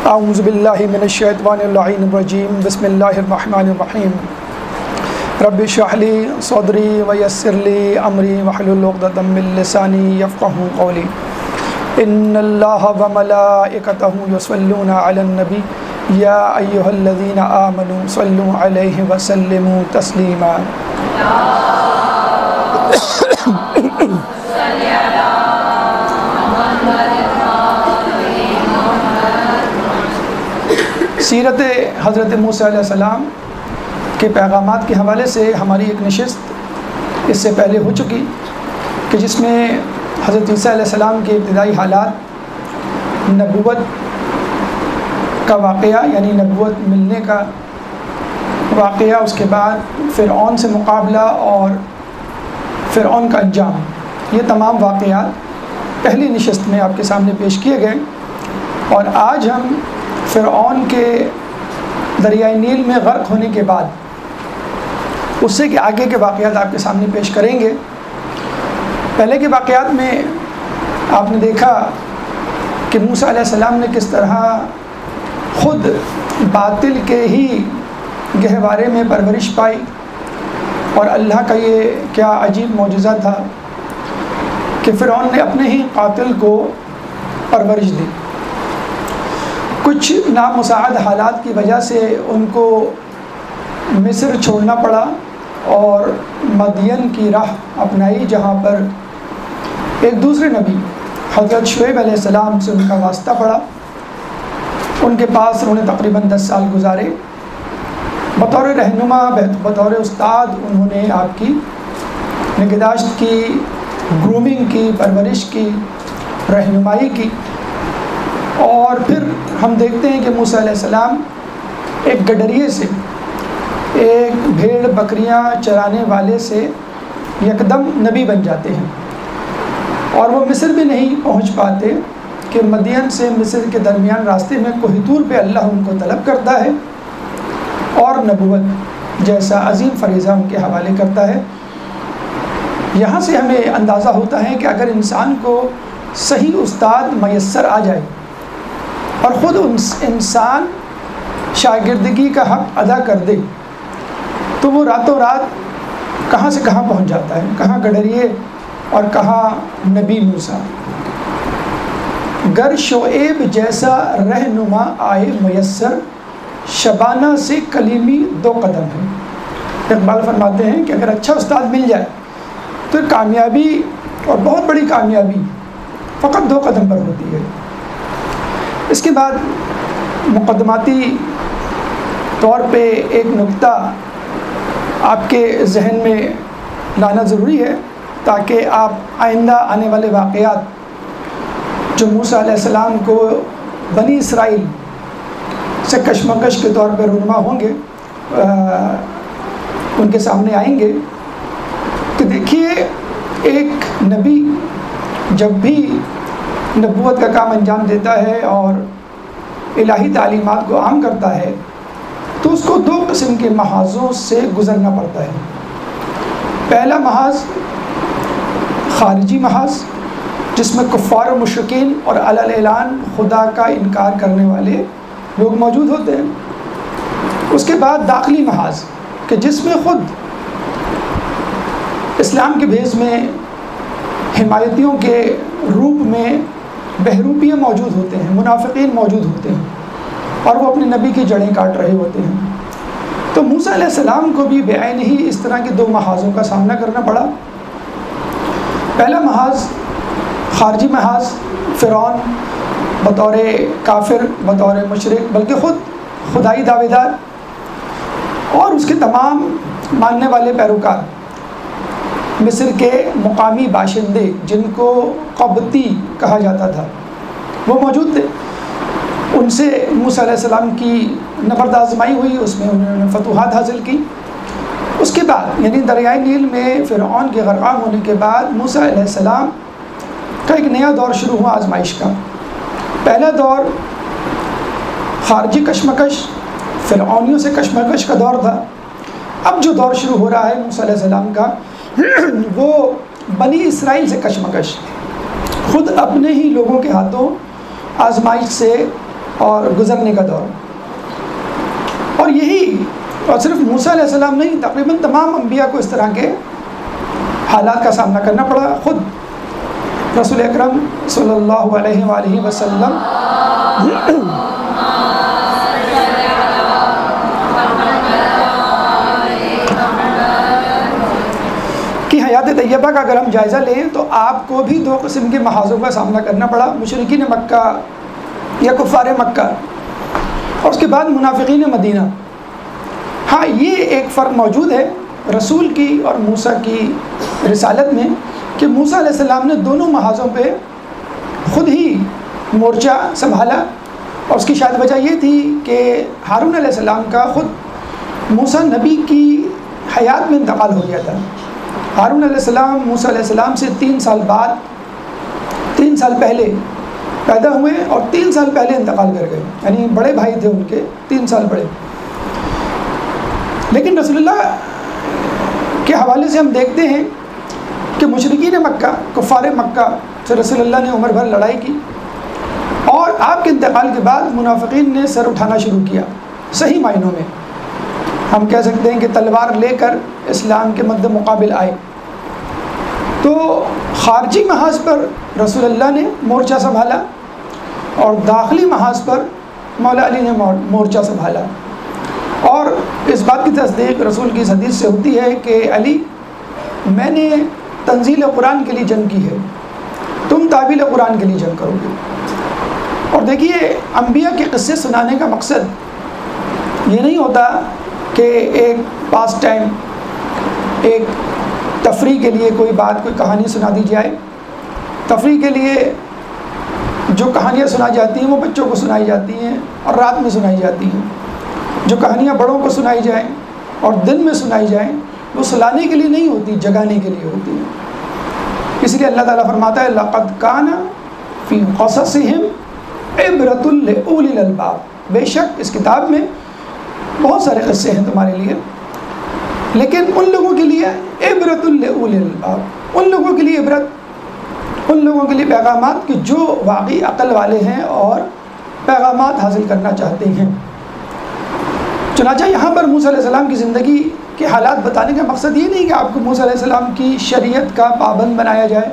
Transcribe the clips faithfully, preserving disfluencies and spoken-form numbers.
اعوذ باللہ من الشیطان اللعین الرجیم بسم اللہ الرحمن الرحیم رب اشرح لی صدری ویسر لی امری واحلل عقدۃ من لسانی یفقہوا قولی ان اللہ وملائکتہ یصلون علی النبی یا ایہا الذین آمنوا صلوا علیہ وسلموا تسلیما سیرت حضرت موسیٰ علیہ السلام کے پیغامات کے حوالے سے ہماری ایک نشست اس سے پہلے ہو چکی کہ جس میں حضرت عیسیٰ علیہ السلام کے ابتدائی حالات، نبوت کا واقعہ یعنی نبوت ملنے کا واقعہ، اس کے بعد فرعون سے مقابلہ اور فرعون کا انجام، یہ تمام واقعات پہلی نشست میں آپ کے سامنے پیش کیے گئے. اور آج ہم فرعون کے دریائے نیل میں غرق ہونے کے بعد اس سے کہ آگے کے واقعات آپ کے سامنے پیش کریں گے. پہلے کے واقعات میں آپ نے دیکھا کہ موسیٰ علیہ السلام نے کس طرح خود باطل کے ہی گہوارے میں پرورش پائی، اور اللہ کا یہ کیا عجیب معجزہ تھا کہ فرعون نے اپنے ہی قاتل کو پرورش دی. کچھ نامساعد حالات کی وجہ سے ان کو مصر چھوڑنا پڑا اور مدین کی راہ اپنائی، جہاں پر ایک دوسرے نبی حضرت شعیب علیہ السلام سے ان کا واسطہ پڑا. ان کے پاس انہوں نے تقریباً دس سال گزارے. بطور رہنما، بطور استاد انہوں نے آپ کی نگہداشت کی، گرومنگ کی، پرورش کی، رہنمائی کی. اور پھر ہم دیکھتے ہیں کہ موسیٰ علیہ السلام ایک گڈریے سے، ایک بھیڑ بکریاں چرانے والے سے یکدم نبی بن جاتے ہیں، اور وہ مصر بھی نہیں پہنچ پاتے کہ مدین سے مصر کے درمیان راستے میں کوہ طور پہ اللہ ان کو طلب کرتا ہے اور نبوت جیسا عظیم فریضہ ان کے حوالے کرتا ہے. یہاں سے ہمیں اندازہ ہوتا ہے کہ اگر انسان کو صحیح استاد میسر آ جائے اور خود انسان شاگردگی کا حق ادا کر دے تو وہ راتوں رات کہاں سے کہاں پہنچ جاتا ہے، کہاں گڈریے اور کہاں نبی موسیٰ. گر شعیب جیسا رہنما آئے میسر، شبانہ سے کلیمی دو قدم ہے. اقبال فرماتے ہیں کہ اگر اچھا استاد مل جائے تو کامیابی اور بہت بڑی کامیابی فقط دو قدم پر ہوتی ہے. اس کے بعد مقدماتی طور پہ ایک نکتہ آپ کے ذہن میں لانا ضروری ہے تاکہ آپ آئندہ آنے والے واقعات جو موسیٰ علیہ السلام کو بنی اسرائیل سے کشمکش کے طور پہ رونما ہوں گے ان کے سامنے آئیں گے. کہ دیکھیے، ایک نبی جب بھی نبوت کا کام انجام دیتا ہے اور الہی تعلیمات کو عام کرتا ہے تو اس کو دو قسم کے محاذوں سے گزرنا پڑتا ہے. پہلا محاذ خارجی محاذ، جس میں کفار و مشرکین اور علی الاعلان خدا کا انکار کرنے والے لوگ موجود ہوتے ہیں. اس کے بعد داخلی محاذ کہ جس میں خود اسلام کے بھیس میں حمایتیوں کے روپ میں بہروپیے موجود ہوتے ہیں، منافقین موجود ہوتے ہیں اور وہ اپنے نبی کی جڑیں کاٹ رہے ہوتے ہیں. تو موسیٰ علیہ السلام کو بھی بعین ہی اس طرح کے دو محاذوں کا سامنا کرنا پڑا. پہلا محاذ خارجی محاذ، فرعون بطور کافر، بطور مشرک، بلکہ خود خدائی دعوے دار اور اس کے تمام ماننے والے پیروکار، مصر کے مقامی باشندے جن کو قبطی کہا جاتا تھا، وہ موجود تھے. ان سے موسیٰ علیہ السلام کی نبرد آزمائی ہوئی، اس میں انہوں نے فتوحات حاصل کی. اس کے بعد یعنی دریائے نیل میں فرعون کے غرقان ہونے کے بعد موسیٰ علیہ السلام کا ایک نیا دور شروع ہوا آزمائش کا. پہلا دور خارجی کشمکش، فرعونیوں سے کشمکش کا دور تھا. اب جو دور شروع ہو رہا ہے موسیٰ علیہ السلام کا وہ بنی اسرائیل سے کشمکش، خود اپنے ہی لوگوں کے ہاتھوں آزمائش سے اور گزرنے کا دور. اور یہی اور صرف موسیٰ علیہ السلام نہیں، تقریباً تمام انبیاء کو اس طرح کے حالات کا سامنا کرنا پڑا. خود رسول اکرم صلی اللہ علیہ وآلہ وسلم کی حیات طیبہ کا اگر ہم جائزہ لیں تو آپ کو بھی دو قسم کے محاذوں کا سامنا کرنا پڑا. مشرکین مکہ یا کفار مکہ اور اس کے بعد منافقین مدینہ. ہاں یہ ایک فرق موجود ہے رسول کی اور موسیٰ کی رسالت میں کہ موسیٰ علیہ السلام نے دونوں محاذوں پہ خود ہی مورچہ سنبھالا. اور اس کی شاید وجہ یہ تھی کہ ہارون علیہ السلام کا خود موسیٰ نبی کی حیات میں انتقال ہو گیا تھا. ہارون علیہ السلام موسیٰ علیہ السلام سے تین سال بعد تین سال پہلے پیدا ہوئے اور تین سال پہلے انتقال کر گئے، یعنی بڑے بھائی تھے ان کے، تین سال بڑے. لیکن رسول اللہ کے حوالے سے ہم دیکھتے ہیں کہ مشرکین مکہ کفار مکہ سے رسول اللہ نے عمر بھر لڑائی کی اور آپ کے انتقال کے بعد منافقین نے سر اٹھانا شروع کیا. صحیح معنوں میں ہم کہہ سکتے ہیں کہ تلوار لے کر اسلام کے مد مقابل آئے. تو خارجی محاذ پر رسول اللہ نے مورچہ سنبھالا اور داخلی محاذ پر مولا علی نے مورچہ سنبھالا. اور اس بات کی تصدیق رسول کی اس حدیث سے ہوتی ہے کہ علی، میں نے تنزیل قرآن کے لیے جنگ کی ہے، تم تعویل قرآن کے لیے جنگ کرو گے. اور دیکھیے انبیاء کے قصے سنانے کا مقصد یہ نہیں ہوتا کہ ایک پاس ٹائم، ایک تفریح کے لیے کوئی بات کوئی کہانی سنا دی جائے. تفریح کے لیے جو کہانیاں سنائی جاتی ہیں وہ بچوں کو سنائی جاتی ہیں اور رات میں سنائی جاتی ہیں. جو کہانیاں بڑوں کو سنائی جائیں اور دن میں سنائی جائیں وہ سلانے کے لیے نہیں ہوتی، جگانے کے لیے ہوتی ہیں. اس لیے اللہ تعالیٰ فرماتا ہے لَقَدْ كَانَ فِي قَصَصِهِمْ عِبْرَةٌ لِأُولِي الْأَلْبَابِ. بے شک اس کتاب میں بہت سارے قصے ہیں تمہارے لیے، لیکن ان لوگوں کے لیے عبرۃ لأولی الالباب، ان لوگوں کے لیے عبرت، ان لوگوں کے لیے پیغامات کہ جو واقعی عقل والے ہیں اور پیغامات حاصل کرنا چاہتے ہیں. چنانچہ یہاں پر موسیٰ علیہ السلام کی زندگی کے حالات بتانے کا مقصد یہ نہیں کہ آپ کو موسیٰ علیہ السلام کی شریعت کا پابند بنایا جائے.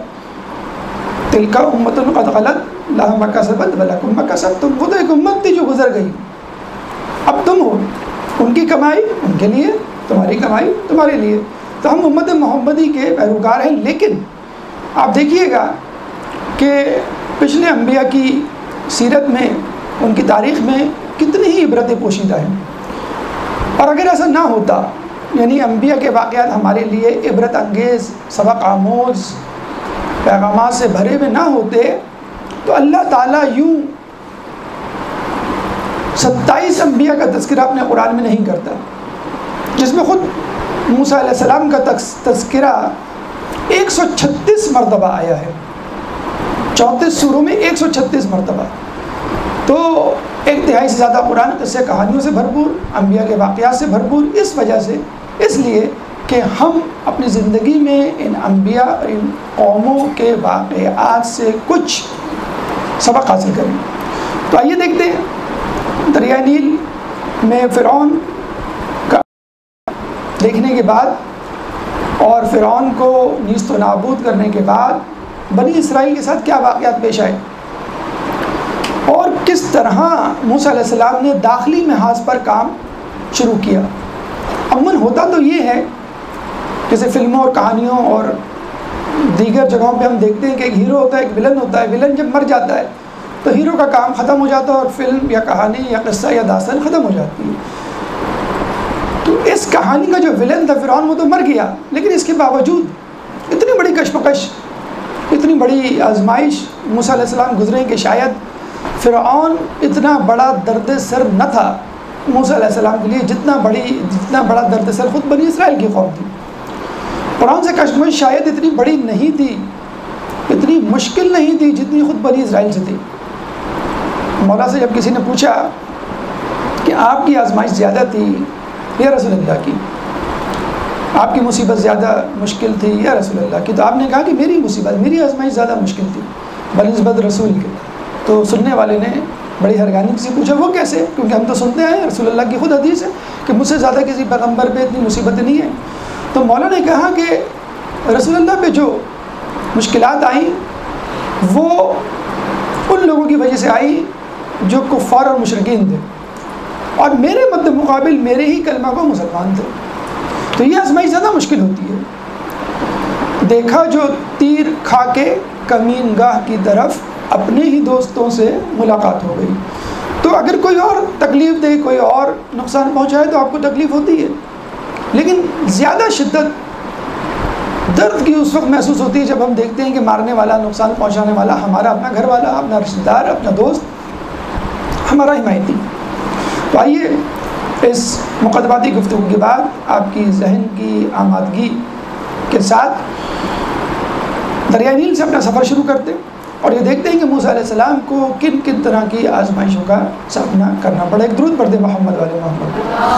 تلک امۃ قد خلت لہا ما کسبت ولکم ما کسبتم. وہ تو ایک امت تھی جو گزر گئی، اب تم ہو، ان کی کمائی ان کے لیے، تمہاری کمائی تمہارے لیے. تو ہم امت محمدی کے پیروکار ہیں. لیکن آپ دیکھیے گا کہ پچھلے انبیاء کی سیرت میں، ان کی تاریخ میں کتنی ہی عبرتیں پوشیدہ ہیں. اور اگر ایسا نہ ہوتا، یعنی انبیاء کے واقعات ہمارے لیے عبرت انگیز، سبق آموز، پیغامات سے بھرے ہوئے نہ ہوتے تو اللہ تعالیٰ یوں ستائیس انبیاء کا تذکرہ اپنے قرآن میں نہیں کرتا، جس میں خود موسیٰ علیہ السلام کا تذکرہ ایک سو چھتیس مرتبہ آیا ہے، چونتیس سوروں میں ایک سو چھتیس مرتبہ. تو ایک تہائی سے زیادہ قرآن قصے کہانیوں سے بھرپور، انبیاء کے واقعات سے بھرپور. اس وجہ سے، اس لیے کہ ہم اپنی زندگی میں ان انبیاء اور ان قوموں کے واقعات سے کچھ سبق حاصل کریں. تو آئیے دیکھتے ہیں دریائے نیل میں فرعون کا دیکھنے کے بعد اور فرعون کو نیست و نابود کرنے کے بعد بنی اسرائیل کے ساتھ کیا واقعات پیش آئے اور کس طرح موسیٰ علیہ السلام نے داخلی محاذ پر کام شروع کیا. عموماً ہوتا تو یہ ہے، جیسے فلموں اور کہانیوں اور دیگر جگہوں پہ ہم دیکھتے ہیں کہ ایک ہیرو ہوتا ہے، ایک ولن ہوتا ہے. ولن جب مر جاتا ہے تو ہیرو کا کام ختم ہو جاتا ہے اور فلم یا کہانی یا قصہ یا داستان ختم ہو جاتی ہے. تو اس کہانی کا جو ولن تھا فرعون، وہ تو مر گیا، لیکن اس کے باوجود اتنی بڑی کشمکش، اتنی بڑی آزمائش موسیٰ علیہ السلام گزرے کہ شاید فرعون اتنا بڑا درد سر نہ تھا موسیٰ علیہ السلام کے لیے جتنا بڑی جتنا بڑا درد سر خود بنی اسرائیل کی قوم تھی. فرعون سے کشمکش شاید اتنی بڑی نہیں تھی، اتنی مشکل نہیں تھی جتنی خود بنی اسرائیل سے تھی. مولا سے جب کسی نے پوچھا کہ آپ کی آزمائش زیادہ تھی یا رسول اللہ کی، آپ کی مصیبت زیادہ مشکل تھی یا رسول اللہ کی، تو آپ نے کہا کہ میری مصیبت، میری آزمائش زیادہ مشکل تھی بنسبت رسول کے. تو سننے والے نے بڑی حیرانی سے پوچھا وہ کیسے، کیونکہ ہم تو سنتے ہیں رسول اللہ کی خود حدیث ہے کہ مجھ سے زیادہ کسی پیغمبر پہ اتنی مصیبت نہیں ہے. تو مولا نے کہا کہ رسول اللہ پہ جو مشکلات آئیں وہ ان لوگوں کی وجہ سے آئی جو کفار اور مشرکین تھے، اور میرے مد مقابل میرے ہی کلمہ کو مسلمان تھے. تو یہ آزمائی زیادہ مشکل ہوتی ہے. دیکھا جو تیر کھا کے کمین گاہ کی طرف اپنے ہی دوستوں سے ملاقات ہو گئی. تو اگر کوئی اور تکلیف دے، کوئی اور نقصان پہنچائے تو آپ کو تکلیف ہوتی ہے، لیکن زیادہ شدت درد کی اس وقت محسوس ہوتی ہے جب ہم دیکھتے ہیں کہ مارنے والا، نقصان پہنچانے والا ہمارا اپنا گھر والا، اپنا رشتہ دار، اپنا دوست، ہمارا حمایتی. تو آئیے اس مقدماتی گفتگو کے بعد آپ کی ذہن کی آمادگی کے ساتھ دریائے نیل سے اپنا سفر شروع کرتے ہیں اور یہ دیکھتے ہیں کہ موسیٰ علیہ السلام کو کن کن طرح کی آزمائشوں کا سامنا کرنا پڑا. ایک درود پڑھتے محمد والے محمد.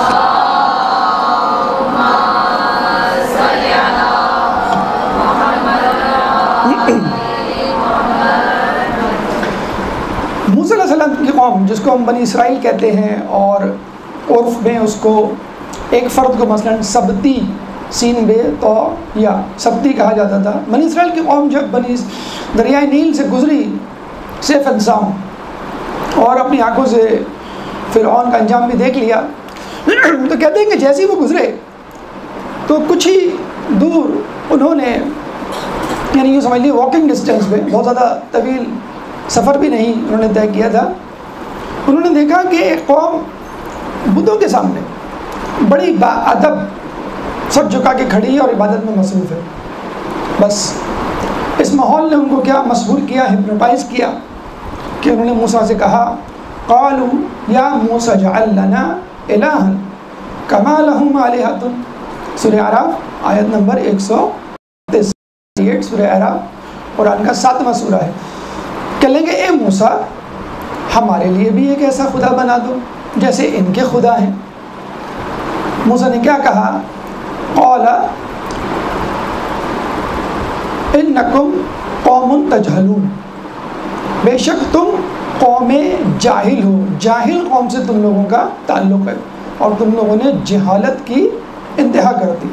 موسیٰ علیہ السلام کی قوم جس کو ہم بنی اسرائیل کہتے ہیں اور عرف میں اس کو ایک فرد کو مثلا سبتی سین بے تو یا سبتی کہا جاتا تھا. بنی اسرائیل کی قوم جب بنی دریائے نیل سے گزری سیف انسام اور اپنی آنکھوں سے فرعون کا انجام بھی دیکھ لیا تو کہتے ہیں کہ جیسے ہی وہ گزرے تو کچھ ہی دور انہوں نے، یعنی یہ سمجھ لیے واکنگ ڈسٹینس پہ، بہت زیادہ طویل سفر بھی نہیں انہوں نے طے کیا تھا، انہوں نے دیکھا کہ ایک قوم بتوں کے سامنے بڑی با ادب سر جھکا کے کھڑی ہے اور عبادت میں مصروف ہے. بس اس ماحول نے ان کو کیا مسحور کیا، ہپنوٹائز کیا کہ انہوں نے موسیٰ سے کہا قالوا یا موسیٰ اجعل لنا الہا کما لہم آلہۃ. سورہ اعراف آیت نمبر ایک سو تینتیس. سورہ اعراف قرآن کا ساتواں سورہ ہے. کہنے لگے اے موسیٰ ہمارے لیے بھی ایک ایسا خدا بنا دو جیسے ان کے خدا ہیں. موسیٰ نے کیا کہا؟ قال انکم قوم تجہلون، بے شک تم قوم جاہل ہو، جاہل قوم سے تم لوگوں کا تعلق ہے اور تم لوگوں نے جہالت کی انتہا کر دی.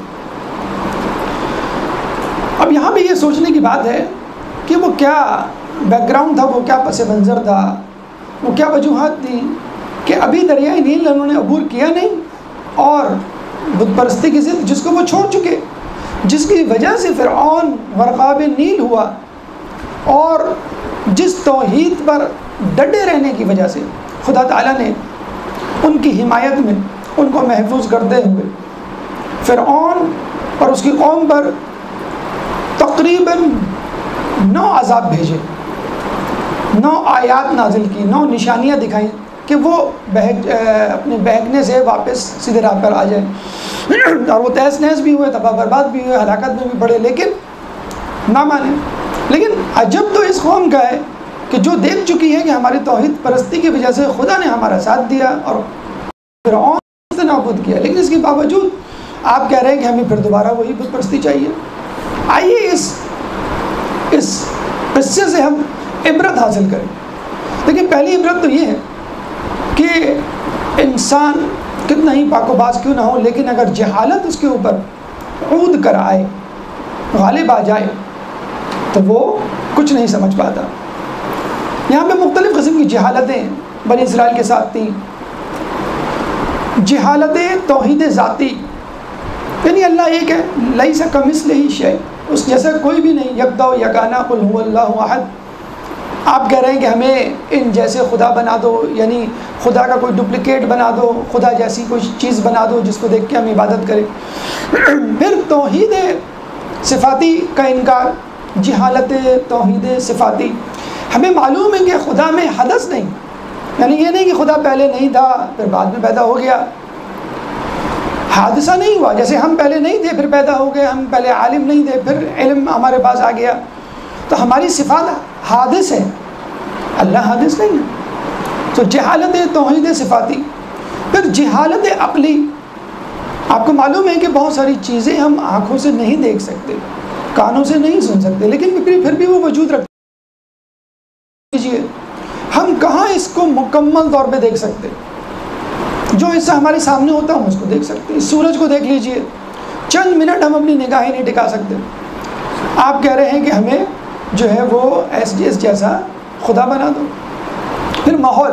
اب یہاں پہ یہ سوچنے کی بات ہے کہ وہ کیا بیک گراؤنڈ تھا، وہ کیا پس منظر تھا، وہ کیا وجوہات تھیں کہ ابھی دریائے نیل انہوں نے عبور کیا نہیں اور بت پرستی کی ضد جس کو وہ چھوڑ چکے، جس کی وجہ سے فرعون غرقاب نیل ہوا، اور جس توحید پر ڈٹے رہنے کی وجہ سے خدا تعالیٰ نے ان کی حمایت میں ان کو محفوظ کرتے ہوئے فرعون اور اس کی قوم پر تقریباً نو عذاب بھیجے، نو آیات نازل کی، نو نشانیاں دکھائیں کہ وہ بہک اپنے بہکنے سے واپس سیدھے راہ پر آ جائیں. اور وہ تہس نہس بھی ہوئے، تباہ برباد بھی ہوئے، ہلاکت میں بھی پڑے، لیکن نہ مانے. لیکن عجب تو اس قوم کا ہے کہ جو دیکھ چکی ہے کہ ہماری توحید پرستی کی وجہ سے خدا نے ہمارا ساتھ دیا اور فرعون سے نابود کیا، لیکن اس کے باوجود آپ کہہ رہے ہیں کہ ہمیں پھر دوبارہ وہی بت پرستی چاہیے. آئیے اس اس قصے سے ہم عبرت حاصل کریں. لیکن پہلی عبرت تو یہ ہے کہ انسان کتنا ہی پاک و باز کیوں نہ ہو، لیکن اگر جہالت اس کے اوپر عود کر آئے، غالب آ جائے، تو وہ کچھ نہیں سمجھ پاتا. یہاں پہ مختلف قسم کی جہالتیں بنی اسرائیل کے ساتھ تھیں. جہالت توحید ذاتی، یعنی اللہ ایک ہے، لیس کمثلہ شیء، اس جیسا کوئی بھی نہیں، یکتا و یگانا، قل هو اللہ احد. آپ کہہ رہے ہیں کہ ہمیں ان جیسے خدا بنا دو، یعنی خدا کا کوئی ڈپلیکیٹ بنا دو، خدا جیسی کوئی چیز بنا دو جس کو دیکھ کے ہم عبادت کریں. پھر توحید صفاتی کا انکار، جہالت توحید صفاتی. ہمیں معلوم ہے کہ خدا میں حدث نہیں، یعنی یہ نہیں کہ خدا پہلے نہیں تھا پھر بعد میں پیدا ہو گیا، حادثہ نہیں ہوا، جیسے ہم پہلے نہیں تھے پھر پیدا ہو گئے، ہم پہلے عالم نہیں تھے پھر علم ہمارے پاس آ گیا. تو ہماری صفات حادث ہے، اللہ حادث نہیں ہے. تو جہالت توحید صفاتی. پھر جہالت عقلی. آپ کو معلوم ہے کہ بہت ساری چیزیں ہم آنکھوں سے نہیں دیکھ سکتے، کانوں سے نہیں سن سکتے، لیکن پھر بھی وہ وجود رکھتے. ہم کہاں اس کو مکمل طور پہ دیکھ سکتے، جو حصہ ہمارے سامنے ہوتا ہے ہم اس کو دیکھ سکتے ہیں. سورج کو دیکھ لیجئے، چند منٹ ہم اپنی نگاہیں نہیں ٹکا سکتے. آپ کہہ رہے ہیں کہ ہمیں جو ہے وہ ایس ڈی ایس جیسا خدا بنا دو. پھر ماحول،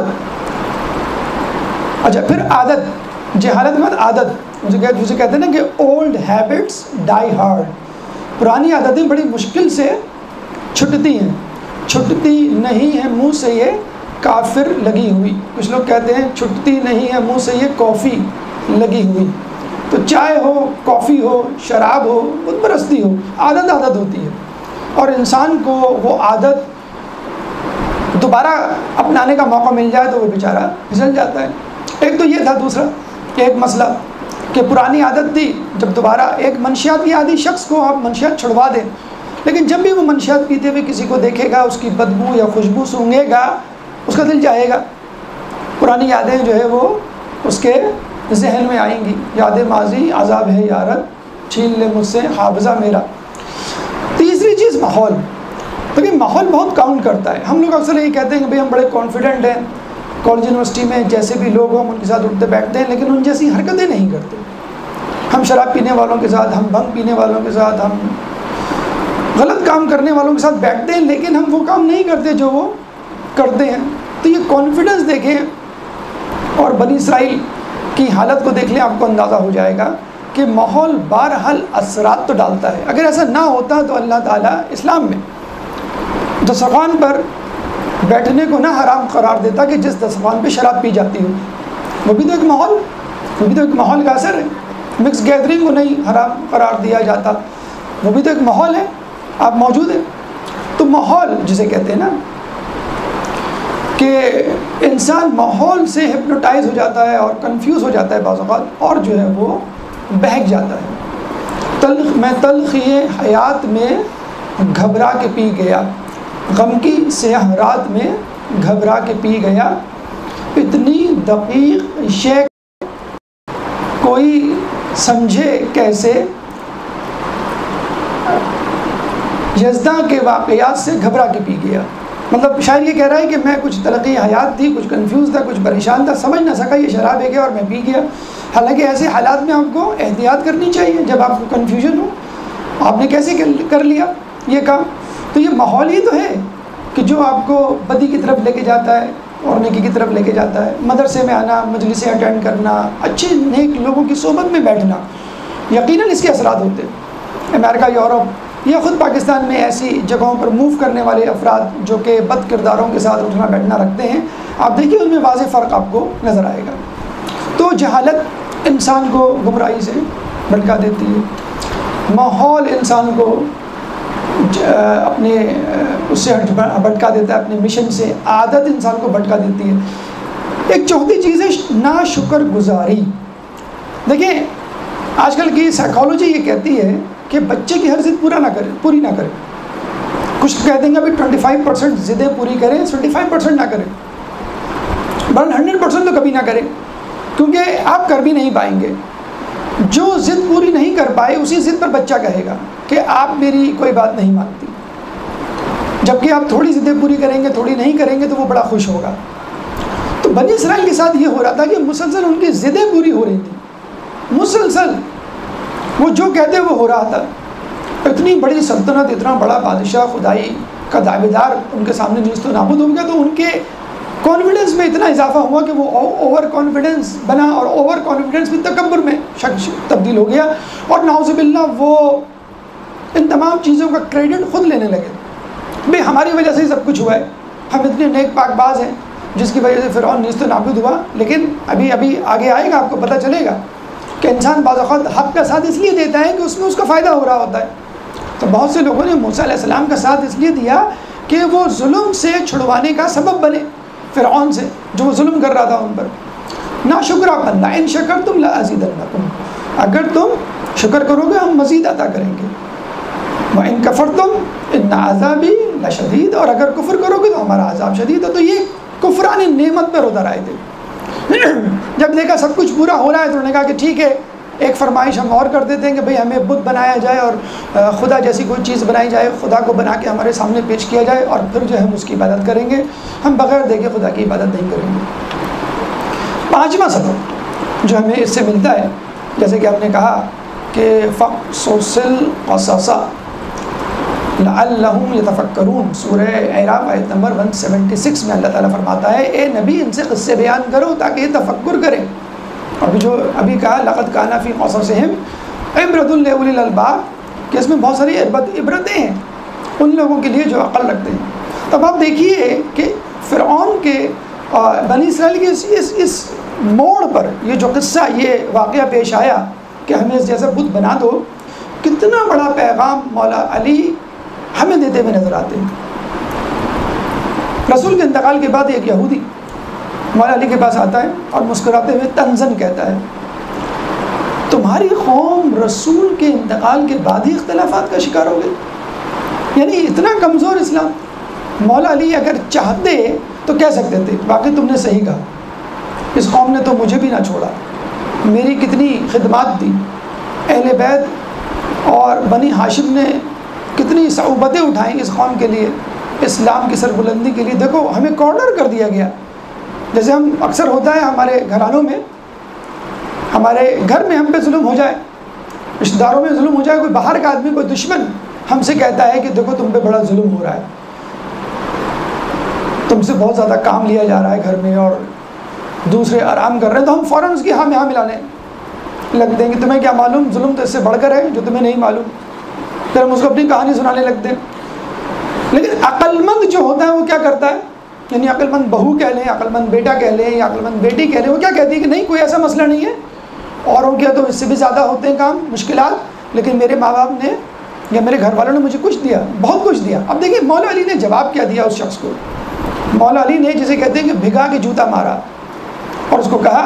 اچھا پھر عادت، جہالت مت عادت، جسے کہتے ہیں نا کہ اولڈ ہیبٹس ڈائی ہارڈ. پرانی عادتیں بڑی مشکل سے چھٹتی ہیں، چھٹتی نہیں ہے منہ سے یہ کافر لگی ہوئی. کچھ لوگ کہتے ہیں چھٹتی نہیں ہے منہ سے یہ کافی لگی ہوئی. تو چائے ہو، کافی ہو، شراب ہو، بت پرستی ہو، عادت عادت ہوتی ہے، اور انسان کو وہ عادت دوبارہ اپنانے کا موقع مل جائے تو وہ بیچارہ پھسل جاتا ہے. ایک تو یہ تھا. دوسرا ایک مسئلہ کہ پرانی عادت تھی، جب دوبارہ ایک منشیات کی عادی شخص کو آپ منشیات چھڑوا دیں، لیکن جب بھی وہ منشیات پیتے ہوئے کسی کو دیکھے گا، اس کی بدبو یا خوشبو سونگھے گا، اس کا دل جائے گا. پرانی یادیں جو ہے وہ اس کے ذہن میں آئیں گی. یاد ماضی عذاب ہے یارت، چھین لے مجھ سے حافظہ میرا. تیسری چیز ماحول. لیکن ماحول بہت کاؤنٹ کرتا ہے. ہم لوگ اکثر یہی کہتے ہیں کہ بھئی ہم بڑے کانفیڈنٹ ہیں، کالج یونیورسٹی میں جیسے بھی لوگ ہوں ہم ان کے ساتھ اٹھتے بیٹھتے ہیں، لیکن ان جیسی حرکتیں نہیں کرتے. ہم شراب پینے والوں کے ساتھ، ہم بھنگ پینے والوں کے ساتھ، ہم غلط کام کرنے والوں کے ساتھ بیٹھتے ہیں، لیکن ہم وہ کام نہیں کرتے جو وہ کرتے ہیں. تو یہ کانفیڈنس دیکھیں اور بنی اسرائیل کی حالت کو دیکھ لیں، آپ کو اندازہ ہو جائے گا کہ ماحول بہرحال اثرات تو ڈالتا ہے. اگر ایسا نہ ہوتا تو اللہ تعالیٰ اسلام میں دسترخوان پر بیٹھنے کو نہ حرام قرار دیتا کہ جس دسترخوان پہ شراب پی جاتی ہو. وہ بھی تو ایک ماحول وہ بھی تو ایک ماحول کا اثر ہے. مکس گیدرنگ کو نہیں حرام قرار دیا جاتا، وہ بھی تو ایک ماحول ہے، آپ موجود ہیں. تو ماحول جسے کہتے ہیں نا کہ انسان ماحول سے ہپنوٹائز ہو جاتا ہے اور کنفیوز ہو جاتا ہے بعض اوقات، اور جو ہے وہ بہک جاتا ہے. تلخ میں تلخی حیات میں گھبرا کے پی گیا، غم کی سیاہ رات میں گھبرا کے پی گیا. اتنی دقیق شے کوئی سمجھے کیسے، یزداں کے واقعات سے گھبرا کے پی گیا. مطلب شاعر یہ کہہ رہا ہے کہ میں کچھ تلقی حیات تھی، کچھ کنفیوز تھا، کچھ پریشان تھا، سمجھ نہ سکا یہ شراب ہے گیا اور میں پی گیا. حالانکہ ایسے حالات میں آپ کو احتیاط کرنی چاہیے. جب آپ کو کنفیوژن ہو، آپ نے کیسے کر لیا یہ کام؟ تو یہ ماحول ہی تو ہے کہ جو آپ کو بدی کی طرف لے کے جاتا ہے اور نیکی کی طرف لے کے جاتا ہے. مدرسے میں آنا، مجلسیں اٹینڈ کرنا، اچھے نیک لوگوں کی صحبت میں بیٹھنا، یقیناً اس کے اثرات ہوتے ہیں. امریکہ، یورپ یا خود پاکستان میں ایسی جگہوں پر موو کرنے والے افراد جو کہ بد کرداروں کے ساتھ اٹھنا بیٹھنا رکھتے ہیں، آپ دیکھیے ان میں واضح فرق آپ کو نظر آئے گا. تو جہالت انسان کو گمراہی سے بھٹکا دیتی ہے، ماحول انسان کو اپنے اس سے بھٹکا دیتا ہے، اپنے مشن سے. عادت انسان کو بھٹکا دیتی ہے. ایک چوتھی چیز ہے ناشکر گزاری. دیکھیں آج کل کی سائیکالوجی یہ کہتی ہے کہ بچے کی ہر ضد پورا نہ کرے پوری نہ کرے. کچھ کہہ دیں گے ابھی ٹوئنٹی فائیو پرسینٹ ضدیں پوری کریں، ٹوئنٹی فائیو پرسینٹ نہ کریں، بلکہ ہنڈریڈ پرسینٹ تو کبھی نہ کریں، کیونکہ آپ کر بھی نہیں پائیں گے. جو ضد پوری نہیں کر پائے اسی ضد پر بچہ کہے گا کہ آپ میری کوئی بات نہیں مانتی. جبکہ آپ تھوڑی ضدیں پوری کریں گے، تھوڑی نہیں کریں گے تو وہ بڑا خوش ہوگا. تو بنی اسرائیل کے ساتھ یہ ہو رہا تھا کہ مسلسل ان کی ضدیں پوری ہو رہی تھیں، مسلسل وہ جو کہتے وہ ہو رہا تھا. اتنی بڑی سلطنت، اتنا بڑا بادشاہ خدائی کا دعویدار ان کے سامنے نیست و نابود ہو گیا. تو ان کے کانفیڈنس میں اتنا اضافہ ہوا کہ وہ اوور کانفیڈنس بنا، اور اوور کانفیڈنس بھی تکبر میں شک تبدیل ہو گیا، اور نعوذ باللہ وہ ان تمام چیزوں کا کریڈٹ خود لینے لگے. بھئی ہماری وجہ سے سب کچھ ہوا ہے، ہم اتنے نیک پاک باز ہیں جس کی وجہ سے فرعون نیست و نابود ہوا. لیکن ابھی ابھی آگے آئے گا، آپ کو پتہ چلے گا کہ انسان بعض اوقات حق کا ساتھ اس لیے دیتا ہے کہ اس میں اس کا فائدہ ہو رہا ہوتا ہے. تو بہت سے لوگوں نے موسیٰ علیہ السلام کا ساتھ اس لیے دیا کہ وہ ظلم سے چھڑوانے کا سبب بنے فرعون سے، جو وہ ظلم کر رہا تھا ان پر. ناشکرا بندہ، ان شکرتم لازیدنکم، اگر تم شکر کرو گے ہم مزید عطا کریں گے. وَإِن كَفَرْتُمْ إِنَّ عَذَابِي لَشَدِيدٌ، اور اگر کفر کرو گے تو ہمارا عذاب شدید ہے. تو یہ کفران نعمت پر اتر آئے تھے. جب دیکھا سب کچھ پورا ہو رہا ہے تو انہوں نے کہا کہ ٹھیک ہے ایک فرمائش ہم اور کر دیتے ہیں کہ بھئی ہمیں بت بنایا جائے اور خدا جیسی کوئی چیز بنائی جائے، خدا کو بنا کے ہمارے سامنے پیش کیا جائے اور پھر جو ہے ہم اس کی عبادت کریں گے، ہم بغیر دیکھے خدا کی عبادت نہیں کریں گے۔ پانچواں سبب جو ہمیں اس سے ملتا ہے، جیسے کہ ہم نے کہا کہ فَقْصُصِ الْقَصَصَ لَعَلَّهُمْ يَتَفَكَّرُونَ، سورہ اعراف آیت نمبر ایک سو چھہتر میں اللہ تعالیٰ فرماتا ہے اے نبی ان سے قصے بیان کرو تاکہ یہ تفکر کریں۔ اور جو ابھی کہا لقد کان فی قصصہم عبرۃ لأولی الالباب، کہ اس میں بہت ساری عبرتیں ہیں ان لوگوں کے لیے جو عقل رکھتے ہیں۔ اب آپ دیکھیے کہ فرعون کے بنی اسرائیل کے اس, اس, اس موڑ پر یہ جو قصہ یہ واقعہ پیش آیا کہ ہمیں اس جیسا بت بنا دو، کتنا بڑا پیغام مولا علی ہمیں دیتے ہوئے نظر آتے ہیں۔ رسول کے انتقال کے بعد ایک یہودی مولا علی کے پاس آتا ہے اور مسکراتے ہوئے تنزن کہتا ہے تمہاری قوم رسول کے انتقال کے بعد ہی اختلافات کا شکار ہو گئی، یعنی اتنا کمزور اسلام۔ مولا علی اگر چاہتے تو کہہ سکتے تھے واقعی تم نے صحیح کہا، اس قوم نے تو مجھے بھی نہ چھوڑا، میری کتنی خدمات دی، اہل بیت اور بنی ہاشم نے کتنی صعوبتیں اٹھائیں اس قوم کے لیے، اسلام کی سربلندی کے لیے، دیکھو ہمیں کارنر کر دیا گیا۔ جیسے ہم اکثر ہوتا ہے ہمارے گھرانوں میں، ہمارے گھر میں ہم پہ ظلم ہو جائے، رشتہ داروں میں ظلم ہو جائے، کوئی باہر کا آدمی کوئی دشمن ہم سے کہتا ہے کہ دیکھو تم پہ بڑا ظلم ہو رہا ہے، تم سے بہت زیادہ کام لیا جا رہا ہے گھر میں اور دوسرے آرام کر رہے ہیں، تو ہم فوراً اس کی ہاں میں ہاں ملانے لگتے ہیں کہ تمہیں کیا معلوم، ظلم تو اس سے بڑھ کر ہے جو تمہیں نہیں معلوم، پھر ہم اس کو اپنی کہانی سنانے لگتے ہیں۔ لیکن عقل مند جو ہوتا ہے وہ کیا کرتا ہے، یعنی عقل مند بہو کہہ لیں، عقل مند بیٹا کہہ لیں یا عقل مند بیٹی کہہ لیں، وہ کیا کہتی ہے کہ نہیں کوئی ایسا مسئلہ نہیں ہے، اوروں کے تو اس سے بھی زیادہ ہوتے ہیں کام مشکلات، لیکن میرے ماں باپ نے یا میرے گھر والوں نے مجھے کچھ دیا، بہت کچھ دیا۔ اب دیکھیے مولا علی نے جواب کیا دیا اس شخص کو، مولا علی نے جسے کہتے ہیں کہ بھگا کے جوتا مارا اور اس کو کہا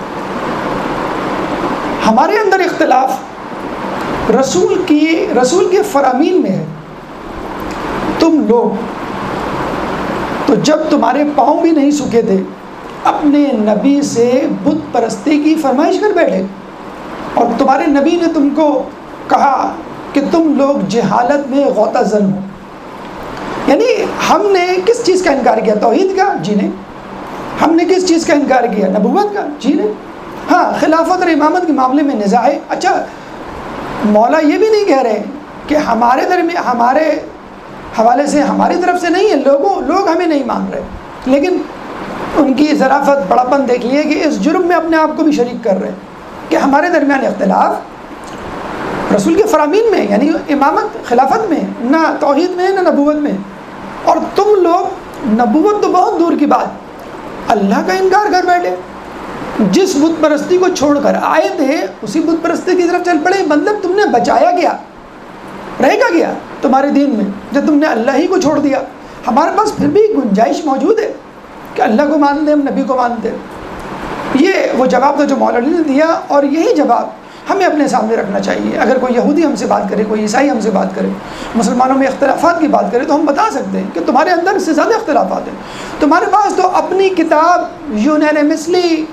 ہمارے اندر اختلاف رسول کی رسول کے فرامین میں ہے، تم لوگ تو جب تمہارے پاؤں بھی نہیں سوکھے تھے اپنے نبی سے بت پرستی کی فرمائش کر بیٹھے، اور تمہارے نبی نے تم کو کہا کہ تم لوگ جہالت میں غوطہ زن ہو۔ یعنی ہم نے کس چیز کا انکار کیا؟ توحید کا؟ جی نہیں۔ ہم نے کس چیز کا انکار کیا؟ نبوت کا؟ جی نہیں۔ ہاں خلافت اور امامت کے معاملے میں نزاع ہے۔ اچھا مولا یہ بھی نہیں کہہ رہے کہ ہمارے درمیان ہمارے حوالے سے ہماری طرف سے نہیں ہے، لوگوں لوگ ہمیں نہیں مان رہے، لیکن ان کی ظرافت بڑاپن دیکھ لیے کہ اس جرم میں اپنے آپ کو بھی شریک کر رہے ہیں کہ ہمارے درمیان اختلاف رسول کے فرامین میں، یعنی امامت خلافت میں، نہ توحید میں نہ نبوت میں، اور تم لوگ نبوت تو بہت دور کی بات اللہ کا انکار کر بیٹھے، جس بت پرستی کو چھوڑ کر آئے تھے اسی بت پرستی کی طرف چل پڑے۔ مطلب تم نے بچایا کیا، رہے گا کیا تمہارے دین میں جب تم نے اللہ ہی کو چھوڑ دیا؟ ہمارے پاس پھر بھی گنجائش موجود ہے کہ اللہ کو مانتے ہم نبی کو مانتے۔ یہ وہ جواب تھا جو مولا علی نے دیا، اور یہی جواب ہمیں اپنے سامنے رکھنا چاہیے۔ اگر کوئی یہودی ہم سے بات کرے، کوئی عیسائی ہم سے بات کرے، مسلمانوں میں اختلافات کی بات کرے، تو ہم بتا سکتے ہیں کہ تمہارے اندر اس سے زیادہ اختلافات ہیں، تمہارے پاس تو اپنی کتاب یونانیمسلی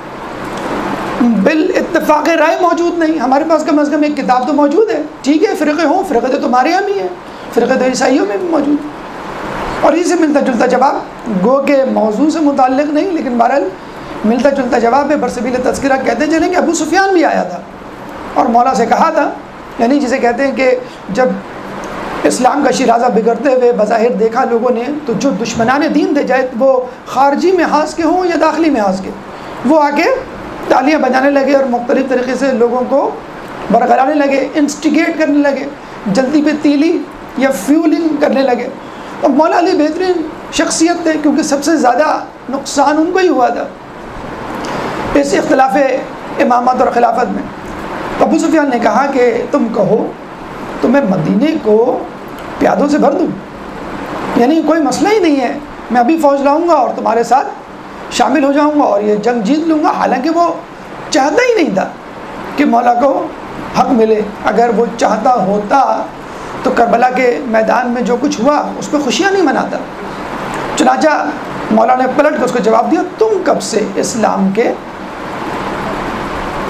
بالاتفاق رائے موجود نہیں، ہمارے پاس کم از کم ایک کتاب تو موجود ہے۔ ٹھیک ہے فرقے ہوں، فرقے تو تمہارے یہاں بھی ہیں، فرقے تو عیسائیوں میں بھی موجود، اور اس سے ملتا جلتا جواب گو کہ موضوع سے متعلق نہیں، لیکن بہرحال ملتا جلتا جواب ہے۔ برسبیل تذکرہ کہتے چلیں کہ ابو سفیان بھی آیا تھا اور مولا سے کہا تھا، یعنی جسے کہتے ہیں کہ جب اسلام کا شیرازہ بگڑتے ہوئے بظاہر دیکھا لوگوں نے، تو جو دشمنان دین تھے، چاہے وہ خارجی محاذ کے ہوں یا داخلی محاذ کے، وہ آ کے تالیاں بجانے لگے اور مختلف طریقے سے لوگوں کو برگلانے لگے، انسٹیگیٹ کرنے لگے، جلدی پہ تیلی یا فیولنگ کرنے لگے۔ اور مولا علی بہترین شخصیت تھے کیونکہ سب سے زیادہ نقصان ان کو ہی ہوا تھا اس اختلاف امامت اور خلافت میں۔ ابو سفیان نے کہا کہ تم کہو تو میں مدینے کو پیادوں سے بھر دوں، یعنی کوئی مسئلہ ہی نہیں ہے، میں ابھی فوج لاؤں گا اور تمہارے ساتھ شامل ہو جاؤں گا اور یہ جنگ جیت لوں گا۔ حالانکہ وہ چاہتا ہی نہیں تھا کہ مولا کو حق ملے، اگر وہ چاہتا ہوتا تو کربلا کے میدان میں جو کچھ ہوا اس پہ خوشیاں نہیں مناتا۔ چنانچہ مولا نے پلٹ کے اس کو جواب دیا، تم کب سے اسلام کے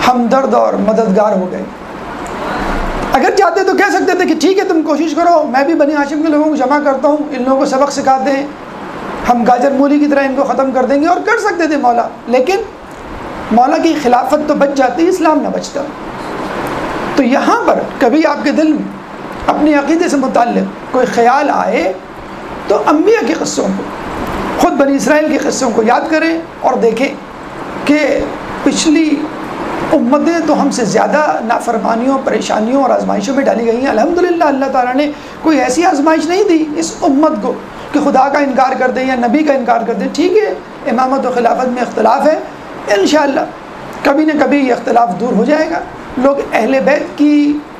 ہمدرد اور مددگار ہو گئے۔ اگر چاہتے تو کہہ سکتے تھے کہ ٹھیک ہے تم کوشش کرو، میں بھی بنی ہاشم کے لوگوں کو جمع کرتا ہوں، ان لوگوں کو سبق سکھاتے ہیں، ہم گاجر مولی کی طرح ان کو ختم کر دیں گے، اور کر سکتے تھے مولا، لیکن مولا کی خلافت تو بچ جاتی، اسلام نہ بچتا۔ تو یہاں پر کبھی آپ کے دل میں اپنے عقیدے سے متعلق کوئی خیال آئے تو انبیاء کے قصوں کو، خود بنی اسرائیل کے قصوں کو یاد کریں اور دیکھیں کہ پچھلی امتیں تو ہم سے زیادہ نافرمانیوں، پریشانیوں اور آزمائشوں میں ڈالی گئی ہیں۔ الحمدللہ اللہ تعالیٰ نے کوئی ایسی آزمائش نہیں دی اس امت کو کہ خدا کا انکار کر دیں یا نبی کا انکار کر دیں۔ ٹھیک ہے امامت و خلافت میں اختلاف ہے، انشاءاللہ کبھی نہ کبھی یہ اختلاف دور ہو جائے گا۔ لوگ اہل بیت کی